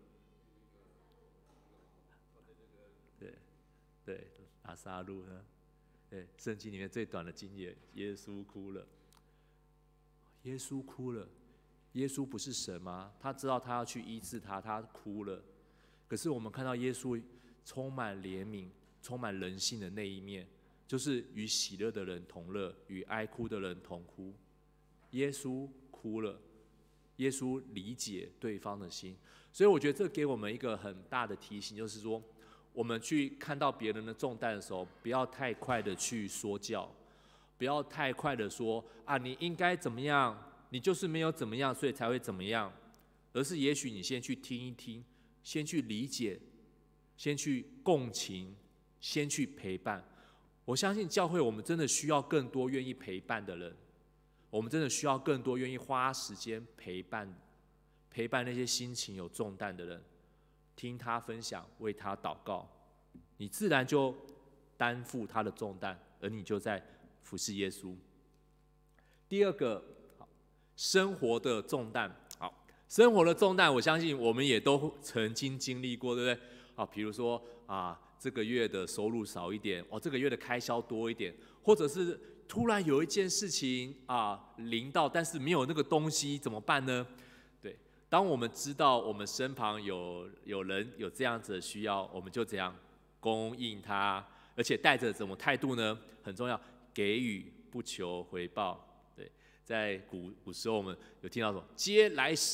对对，拉撒路呢？对，圣经里面最短的经节，耶稣哭了。耶稣哭了，耶稣不是神吗？他知道他要去医治他，他哭了。可是我们看到耶稣充满怜悯、充满人性的那一面。就是与喜乐的人同乐，与哀哭的人同哭。耶稣哭了，耶稣理解对方的心，所以我觉得这给我们一个很大的提醒，就是说，我们去看到别人的重担的时候，不要太快的去说教，不要太快的说啊，你应该怎么样，你就是没有怎么样，所以才会怎么样，而是也许你先去听一听，先去理解，先去共情，先去陪伴。我相信教会，我们真的需要更多愿意陪伴的人，我们真的需要更多愿意花时间陪伴，陪伴那些心情有重担的人，听他分享，为他祷告，你自然就担负他的重担，而你就在服侍耶稣。第二个，生活的重担，好，生活的重担，我相信我们也都曾经经历过，对不对？好，比如说啊。这个月的收入少一点，哦，这个月的开销多一点，或者是突然有一件事情啊临到，但是没有那个东西怎么办呢？对，当我们知道我们身旁有有人有这样子的需要，我们就怎样供应他，而且带着什么态度呢？很重要，给予不求回报。对，在古古时候我们有听到说嗟来食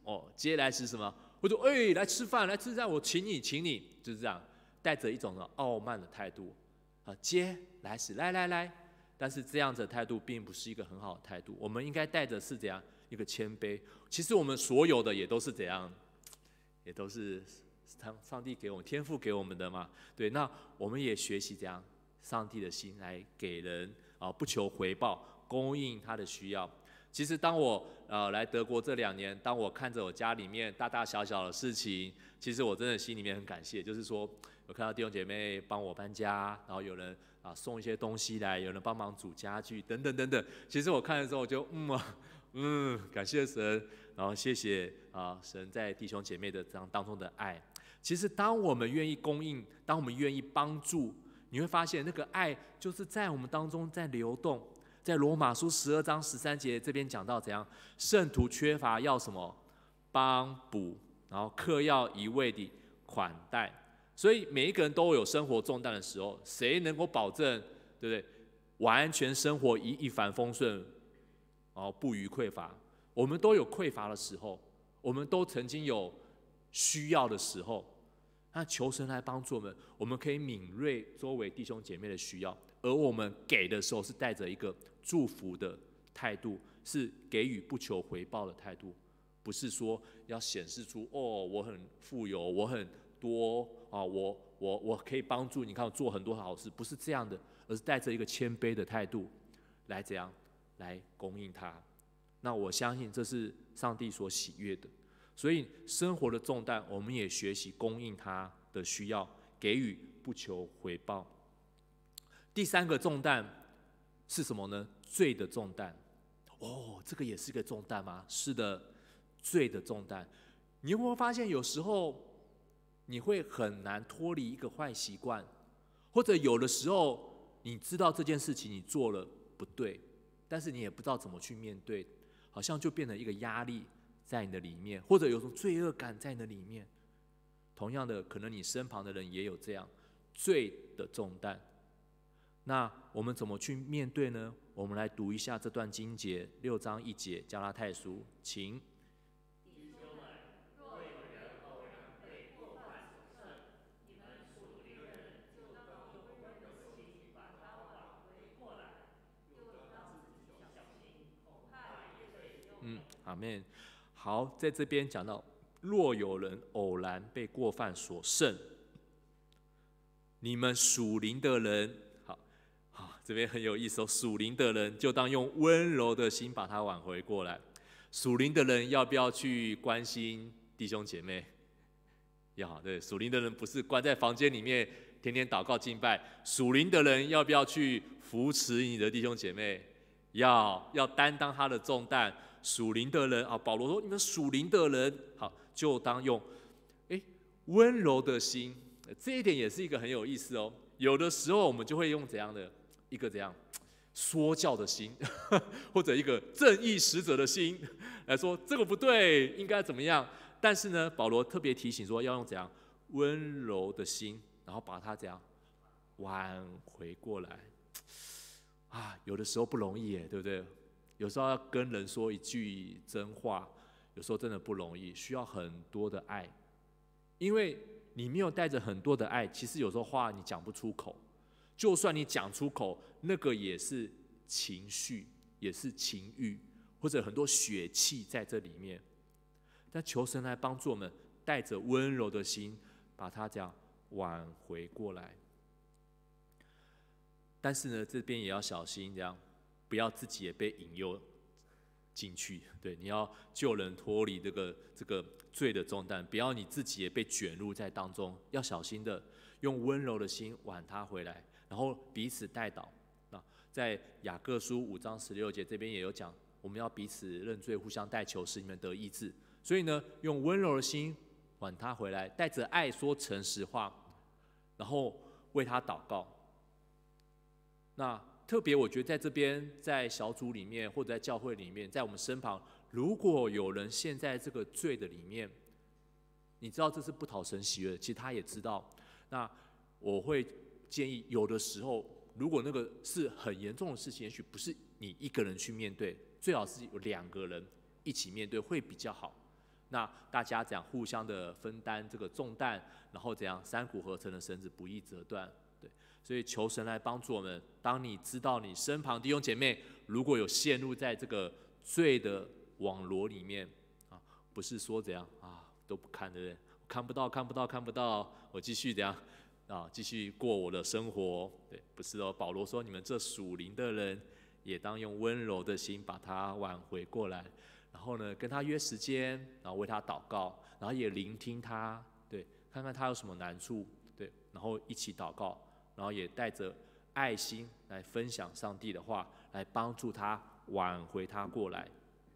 哦，接来是什么？我说，哎，来吃饭，来吃饭，我请你，请你，就是这样，带着一种傲慢的态度，啊，接来是来来来，但是这样子的态度并不是一个很好的态度，我们应该带着是怎样一个谦卑。其实我们所有的也都是怎样，也都是上上帝给我们天赋给我们的嘛，对，那我们也学习怎样上帝的心来给人啊，不求回报，供应他的需要。其实当我呃来德国这两年，当我看着我家里面大大小小的事情，其实我真的心里面很感谢，就是说有看到弟兄姐妹帮我搬家，然后有人啊送一些东西来，有人帮忙煮家具等等等等。其实我看的时候我就嗯啊嗯感谢神，然后谢谢啊神在弟兄姐妹的这样当中的爱。其实当我们愿意供应，当我们愿意帮助，你会发现那个爱就是在我们当中在流动。在罗马书十二章十三节这边讲到怎样，圣徒缺乏要什么帮补，然后客要一味地款待。所以每一个人都有生活重担的时候，谁能够保证，对不对？完全生活一一帆风顺，然后不虞匮乏。我们都有匮乏的时候，我们都曾经有需要的时候。那求神来帮助我们，我们可以敏锐周围弟兄姐妹的需要，而我们给的时候是带着一个祝福的态度，是给予不求回报的态度，不是说要显示出哦我很富有，我很多啊，我我我可以帮助你看我做很多好事，不是这样的，而是带着一个谦卑的态度来怎样来供应他。那我相信这是上帝所喜悦的。所以生活的重担，我们也学习供应他的需要，给予不求回报。第三个重担是什么呢？罪的重担。哦，这个也是一个重担吗？是的，罪的重担。你有没有发现，有时候你会很难脱离一个坏习惯，或者有的时候你知道这件事情你做了不对，但是你也不知道怎么去面对，好像就变成一个压力在你的里面，或者有种罪恶感在你的里面。同样的，可能你身旁的人也有这样罪的重担。那我们怎么去面对呢？我们来读一下这段经节，六章一节，加拉太书，请。 弟兄们，若有人偶然被过犯所胜，你们属灵的人就当用温柔的心把他挽回过来，又当自己小心，恐怕也被诱惑。 嗯，阿们。好，在这边讲到，若有人偶然被过犯所胜，你们属灵的人，好，好，这边很有意思哦。属灵的人就当用温柔的心把他挽回过来。属灵的人要不要去关心弟兄姐妹？要，对，属灵的人不是关在房间里面天天祷告敬拜，属灵的人要不要去扶持你的弟兄姐妹？要，要担当他的重担。属灵的人啊，保罗说：“你们属灵的人，好，就当用，哎，温柔的心。”这一点也是一个很有意思哦。有的时候我们就会用怎样的一个怎样说教的心，或者一个正义使者的心来说这个不对，应该怎么样？但是呢，保罗特别提醒说，要用怎样温柔的心，然后把它怎样挽回过来。啊，有的时候不容易耶，对不对？有时候要跟人说一句真话，有时候真的不容易，需要很多的爱。因为你没有带着很多的爱，其实有时候话你讲不出口。就算你讲出口，那个也是情绪，也是情欲，或者很多血气在这里面。但求神来帮助我们，带着温柔的心，把它这样挽回过来。但是呢，这边也要小心，这样不要自己也被引诱进去。对，你要救人脱离这个这个罪的重担，不要你自己也被卷入在当中。要小心的用温柔的心挽他回来，然后彼此代祷。那在雅各书五章十六节这边也有讲，我们要彼此认罪，互相代求，使你们得医治。所以呢，用温柔的心挽他回来，带着爱说诚实话，然后为他祷告。那特别我觉得在这边，在小组里面或者在教会里面，在我们身旁，如果有人陷在这个罪的里面，你知道这是不讨神喜悦的，其实他也知道。那我会建议，有的时候如果那个是很严重的事情，也许不是你一个人去面对，最好是有两个人一起面对会比较好。 那大家怎样互相的分担这个重担，然后怎样三股合成的绳子不易折断。对，所以求神来帮助我们。当你知道你身旁弟兄姐妹如果有陷入在这个罪的网罗里面啊，不是说怎样啊都不看，对不对？看不到，看不到，看不到，我继续怎样啊，继续过我的生活。对，不是哦。保罗说，你们这属灵的人，也当用温柔的心把他挽回过来。然后呢，跟他约时间，然后为他祷告，然后也聆听他，对，看看他有什么难处，对，然后一起祷告，然后也带着爱心来分享上帝的话，来帮助他挽回他过来。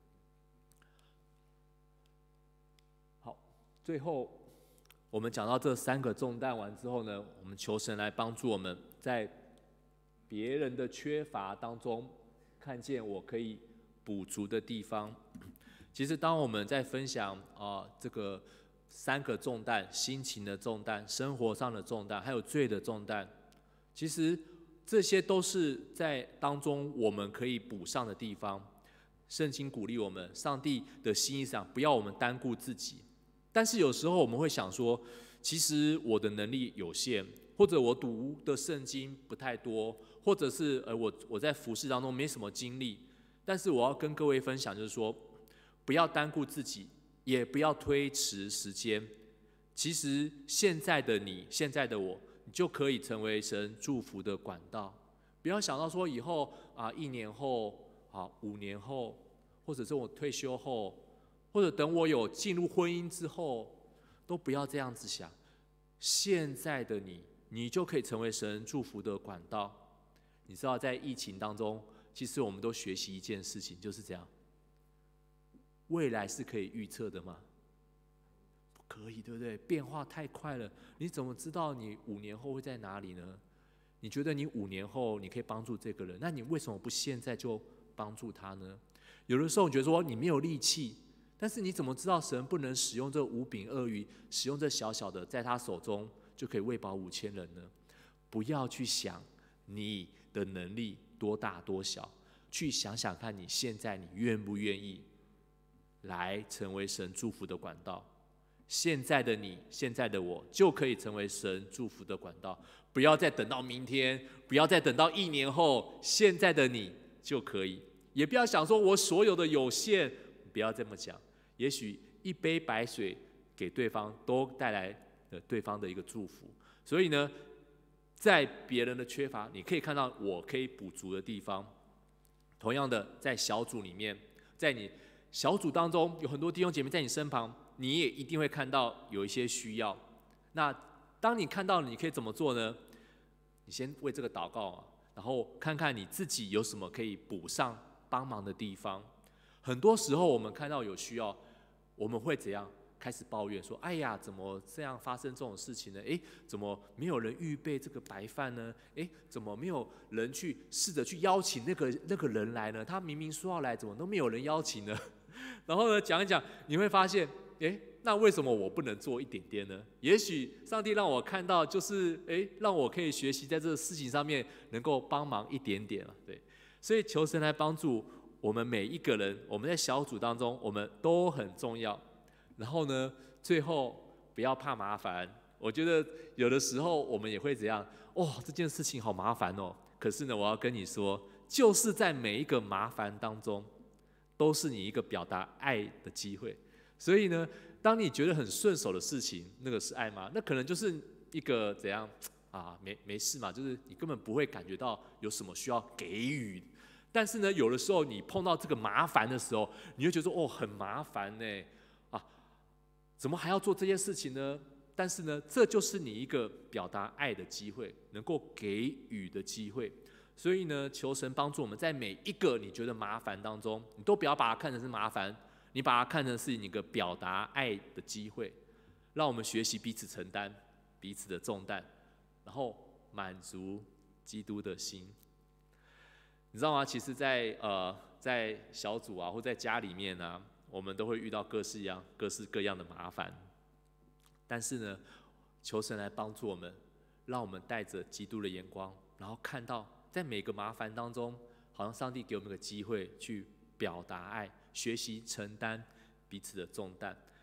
好，最后我们讲到这三个重担完之后呢，我们求神来帮助我们，在别人的缺乏当中，看见我可以补足的地方。其实，当我们在分享啊、呃、这个三个重担：心情的重担、生活上的重担，还有罪的重担，其实这些都是在当中我们可以补上的地方。圣经鼓励我们，上帝的心意上不要我们单顾自己。但是有时候我们会想说，其实我的能力有限，或者我读的圣经不太多，或者是呃我我在服事当中没什么经历。但是我要跟各位分享，就是说，不要单顾自己，也不要推迟时间。其实现在的你，现在的我，你就可以成为神祝福的管道。不要想到说以后啊，一年后啊，五年后，或者是我退休后，或者等我有进入婚姻之后，都不要这样子想。现在的你，你就可以成为神祝福的管道。你知道，在疫情当中，其实我们都学习一件事情，就是这样：未来是可以预测的吗？不可以，对不对？变化太快了，你怎么知道你五年后会在哪里呢？你觉得你五年后你可以帮助这个人，那你为什么不现在就帮助他呢？有的时候你觉得说你没有力气，但是你怎么知道神不能使用这五饼二鱼，使用这小小的，在他手中就可以喂饱五千人呢？不要去想你的能力多大多小，去想想看你现在你愿不愿意来成为神祝福的管道。现在的你，现在的我，就可以成为神祝福的管道。不要再等到明天，不要再等到一年后，现在的你就可以。也不要想说我所有的有限，不要这么讲。也许一杯白水给对方，都带来了对方的一个祝福。所以呢，在别人的缺乏，你可以看到我可以补足的地方。同样的，在小组里面，在你小组当中有很多弟兄姐妹在你身旁，你也一定会看到有一些需要。那当你看到了，你可以怎么做呢？你先为这个祷告啊，然后看看你自己有什么可以补上帮忙的地方。很多时候我们看到有需要，我们会怎样？开始抱怨说：“哎呀，怎么这样发生这种事情呢？诶，怎么没有人预备这个白饭呢？诶，怎么没有人去试着去邀请那个那个人来呢？他明明说要来，怎么都没有人邀请呢？”然后呢，讲一讲，你会发现，诶，那为什么我不能做一点点呢？也许上帝让我看到，就是诶，让我可以学习在这个事情上面能够帮忙一点点了。对，所以求神来帮助我们每一个人，我们在小组当中，我们都很重要。然后呢，最后不要怕麻烦。我觉得有的时候我们也会怎样？哦，这件事情好麻烦哦。可是呢，我要跟你说，就是在每一个麻烦当中，都是你一个表达爱的机会。所以呢，当你觉得很顺手的事情，那个是爱吗？那可能就是一个怎样啊？没没事嘛，就是你根本不会感觉到有什么需要给予。但是呢，有的时候你碰到这个麻烦的时候，你会觉得说，哦，很麻烦呢。怎么还要做这件事情呢？但是呢，这就是你一个表达爱的机会，能够给予的机会。所以呢，求神帮助我们在每一个你觉得麻烦当中，你都不要把它看成是麻烦，你把它看成是你一个表达爱的机会。让我们学习彼此承担彼此的重担，然后满足基督的心。你知道吗？其实在呃在小组啊，或在家里面啊，我们都会遇到各式样、各式各样的麻烦，但是呢，求神来帮助我们，让我们带着基督的眼光，然后看到在每个麻烦当中，好像上帝给我们个机会去表达爱，学习承担彼此的重担。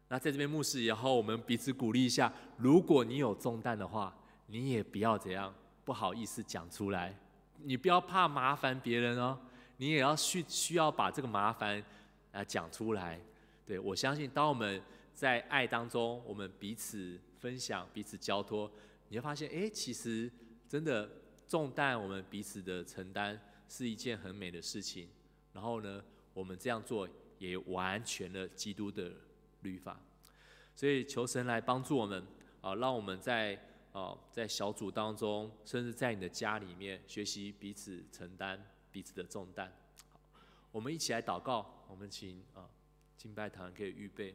那在这边牧师也好，我们彼此鼓励一下，如果你有重担的话，你也不要怎样不好意思讲出来，你不要怕麻烦别人哦，你也要需需要把这个麻烦啊讲出来。对，我相信当我们在爱当中，我们彼此分享、彼此交托，你会发现，哎，其实真的重担我们彼此的承担是一件很美的事情。然后呢，我们这样做也完全了基督的律法。所以求神来帮助我们啊，让我们在啊在小组当中，甚至在你的家里面学习彼此承担彼此的重担。好，我们一起来祷告，我们请啊敬拜堂可以预备。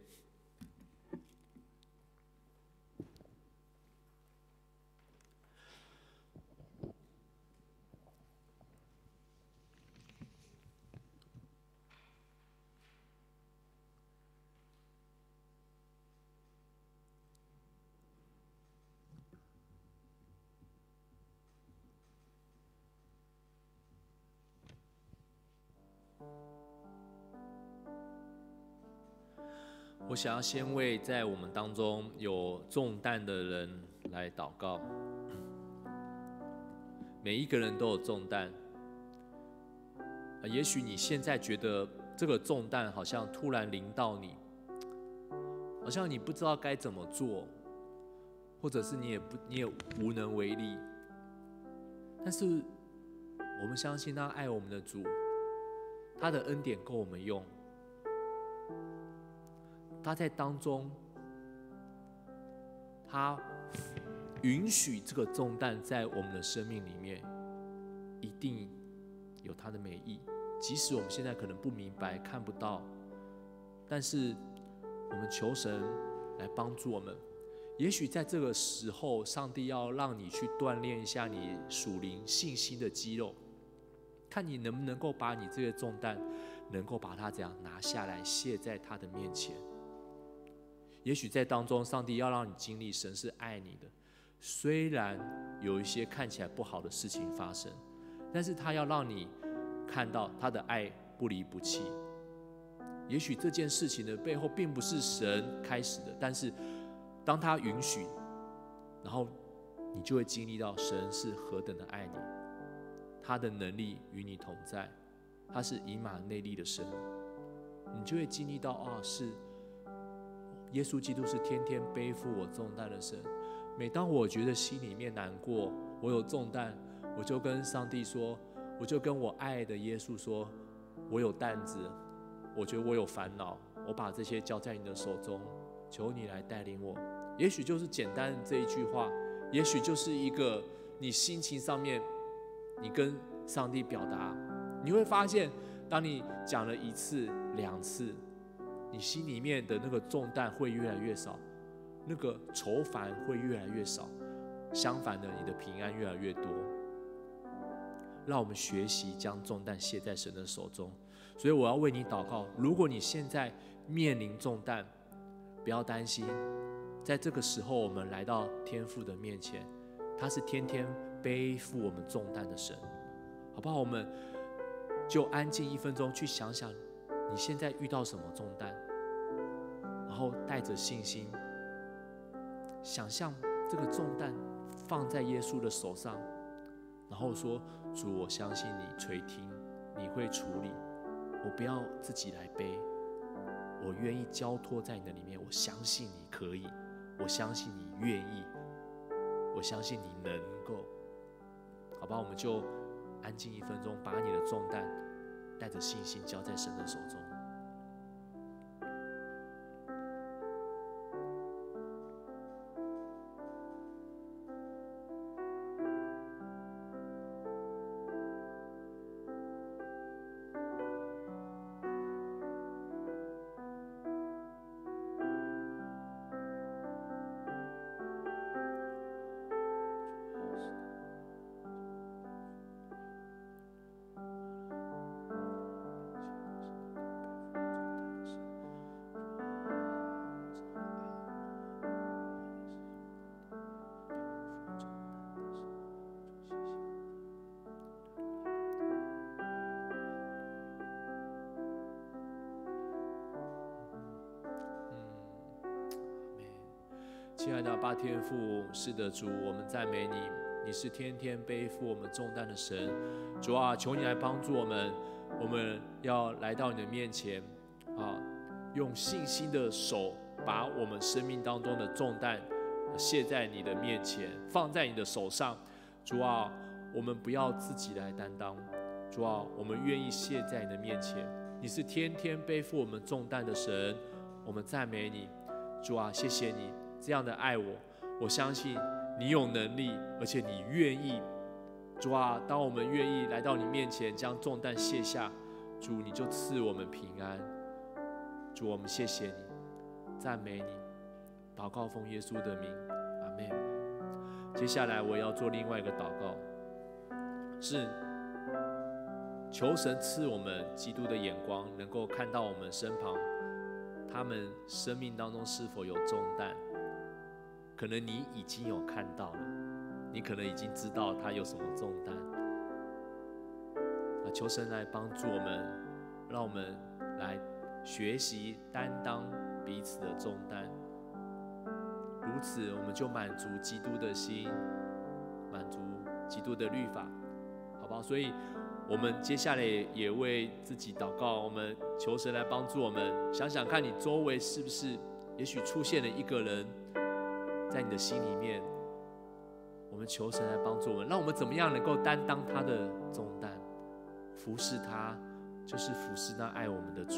我想要先为在我们当中有重担的人来祷告。每一个人都有重担，也许你现在觉得这个重担好像突然临到你，好像你不知道该怎么做，或者是你也不你也无能为力。但是我们相信那爱我们的主，他的恩典够我们用。他在当中，他允许这个重担在我们的生命里面，一定有他的美意。即使我们现在可能不明白、看不到，但是我们求神来帮助我们。也许在这个时候，上帝要让你去锻炼一下你属灵信心的肌肉，看你能不能够把你这个重担，能够把它这样拿下来，卸在他的面前。也许在当中，上帝要让你经历神是爱你的，虽然有一些看起来不好的事情发生，但是他要让你看到他的爱不离不弃。也许这件事情的背后并不是神开始的，但是当他允许，然后你就会经历到神是何等的爱你，他的能力与你同在，他是以马内利的神，你就会经历到啊，是耶稣基督是天天背负我重担的神。每当我觉得心里面难过，我有重担，我就跟上帝说，我就跟我爱的耶稣说，我有担子，我觉得我有烦恼，我把这些交在你的手中，求你来带领我。也许就是简单的这一句话，也许就是一个你心情上面你跟上帝表达，你会发现当你讲了一次两次，你心里面的那个重担会越来越少，那个愁烦会越来越少，相反的，你的平安越来越多。让我们学习将重担卸在神的手中。所以我要为你祷告，如果你现在面临重担，不要担心，在这个时候我们来到天父的面前，他是天天背负我们重担的神，好不好？我们就安静一分钟，去想想你现在遇到什么重担，然后带着信心，想象这个重担放在耶稣的手上，然后说：主，我相信你垂听，你会处理，我不要自己来背，我愿意交托在你的里面，我相信你可以，我相信你愿意，我相信你能够，好吧？我们就安静一分钟，把你的重担带着信心交在神的手中。 亲爱的阿爸天父，是的主，我们赞美你，你是天天背负我们重担的神。主啊，求你来帮助我们，我们要来到你的面前啊，用信心的手把我们生命当中的重担卸在你的面前，放在你的手上。主啊，我们不要自己来担当，主啊，我们愿意卸在你的面前。你是天天背负我们重担的神，我们赞美你。主啊，谢谢你这样的爱我，我相信你有能力，而且你愿意。主啊，当我们愿意来到你面前，将重担卸下，主你就赐我们平安。主，我们谢谢你，赞美你，祷告奉耶稣的名，阿们。接下来我要做另外一个祷告，是求神赐我们基督的眼光，能够看到我们身旁他们生命当中是否有重担。可能你已经有看到了，你可能已经知道他有什么重担。求神来帮助我们，让我们来学习担当彼此的重担。如此，我们就满足基督的心，满足基督的律法，好不好？所以，我们接下来也为自己祷告，我们求神来帮助我们。想想看你周围是不是，也许出现了一个人，在你的心里面，我们求神来帮助我们，让我们怎么样能够担当他的重担，服侍他，就是服侍那爱我们的主。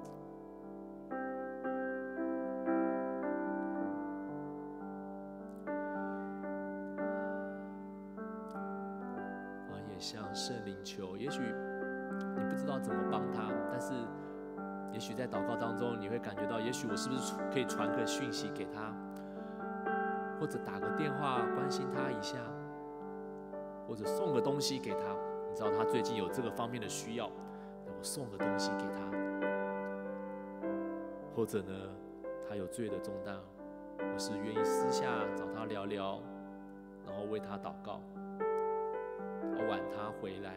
向圣灵求，也许你不知道怎么帮他，但是也许在祷告当中，你会感觉到，也许我是不是可以传个讯息给他，或者打个电话关心他一下，或者送个东西给他。你知道他最近有这个方面的需要，我送个东西给他。或者呢，他有罪的重担，我是愿意私下找他聊聊，然后为他祷告。挽他回来。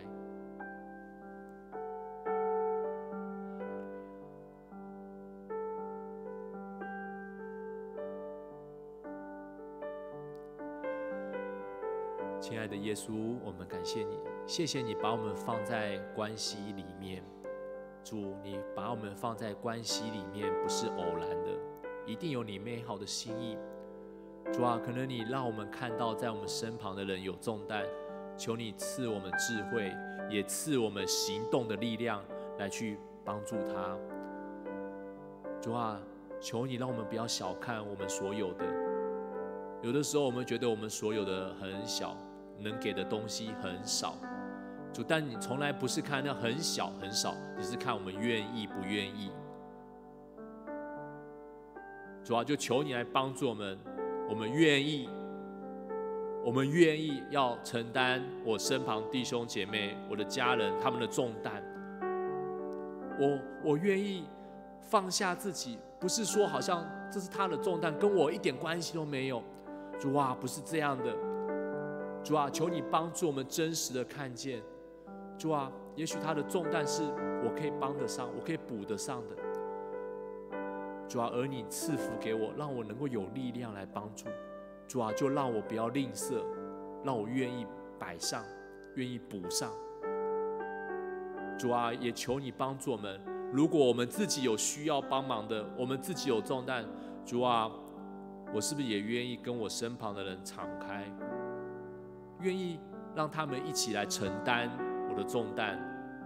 亲爱的耶稣，我们感谢你，谢谢你把我们放在关系里面。主，你把我们放在关系里面，不是偶然的，一定有你美好的心意。主啊，可能你让我们看到，在我们身旁的人有重担。求你赐我们智慧，也赐我们行动的力量，来去帮助他。主啊，求你让我们不要小看我们所有的。有的时候我们觉得我们所有的很小，能给的东西很少。主，但你从来不是看那很小很少，只是看我们愿意不愿意。主啊，就求你来帮助我们，我们愿意。我们愿意要承担我身旁弟兄姐妹、我的家人他们的重担。我我愿意放下自己，不是说好像这是他的重担，跟我一点关系都没有。主啊，不是这样的。主啊，求你帮助我们真实的看见。主啊，也许他的重担是我可以帮得上，我可以补得上的。主啊，而你赐福给我，让我能够有力量来帮助。主啊，就让我不要吝啬，让我愿意摆上，愿意补上。主啊，也求你帮助我们。如果我们自己有需要帮忙的，我们自己有重担，主啊，我是不是也愿意跟我身旁的人敞开，愿意让他们一起来承担我的重担？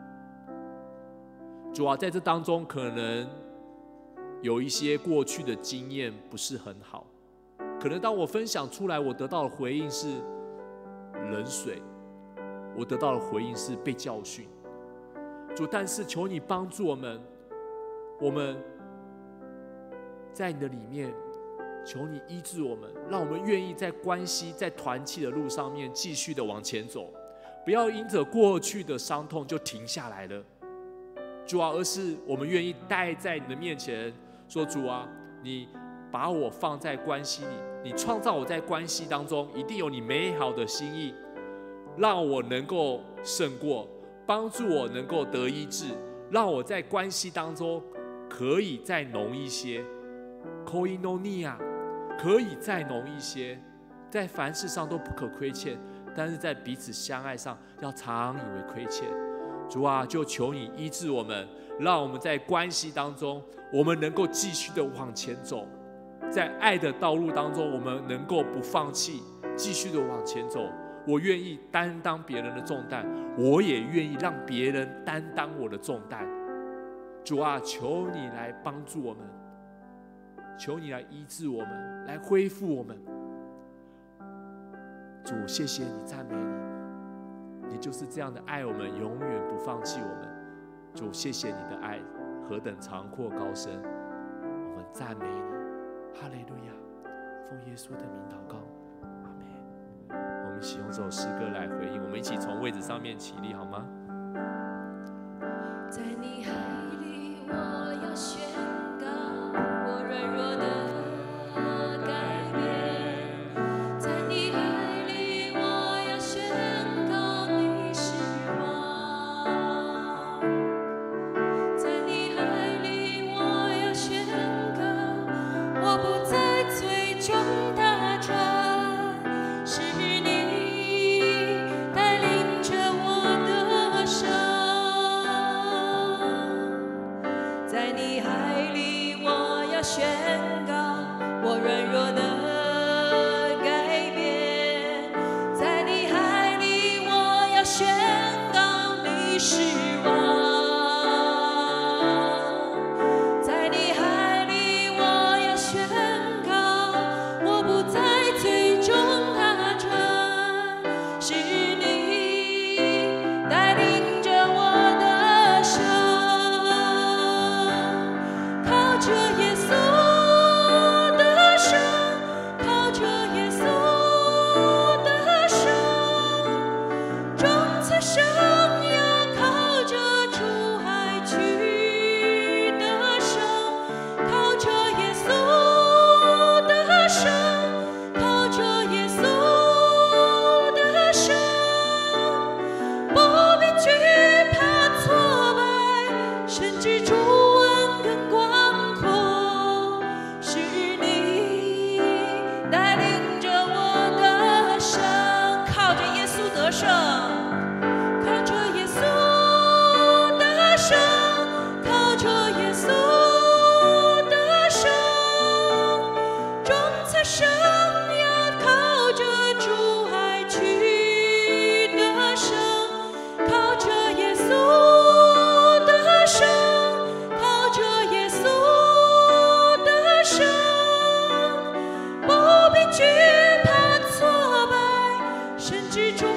主啊，在这当中可能有一些过去的经验不是很好。可能当我分享出来，我得到的回应是冷水，我得到的回应是被教训。主，但是求你帮助我们，我们在你的里面，求你医治我们，让我们愿意在关系、在团契的路上面继续的往前走，不要因着过去的伤痛就停下来了。主啊，而是我们愿意带在你的面前，说主啊，你把我放在关系里，你创造我在关系当中，一定有你美好的心意，让我能够胜过，帮助我能够得医治，让我在关系当中可以再浓一些。koinonia， 可以再浓一些，在凡事上都不可亏欠，但是在彼此相爱上要常以为亏欠。主啊，就求你医治我们，让我们在关系当中，我们能够继续的往前走，在爱的道路当中，我们能够不放弃，继续的往前走。我愿意担当别人的重担，我也愿意让别人担当我的重担。主啊，求你来帮助我们，求你来医治我们，来恢复我们。主，谢谢你，赞美你，你就是这样的爱我们，永远不放弃我们。主，谢谢你的爱何等长阔高深，我们赞美你，哈利路亚！奉耶稣的名祷告，阿们。我们一起用这首诗歌来回应，我们一起从位置上面起立，好吗？ 在你海里，我要宣告我软弱的改变。在你海里，我要宣告你是王。在你海里，我要宣告我不再最终打转，是你带领着我的生。在你海里，我要宣告我软弱的改变。在你海里，我要宣告你是王。在你海里，我要宣告我不再最终打转，是你带领着我的生。靠着耶稣的生，靠着耶稣的生，终此生要靠着主爱去的生。靠着耶稣的生，靠着耶稣的生，不必惧怕挫败，甚至主恩更广阔，是你带领着我的生。靠着耶稣得胜，靠着耶稣的生，靠着耶稣的生，终此生要靠着主爱去的生。靠着耶稣的生，靠着耶稣的生，不必惧怕挫败，甚至主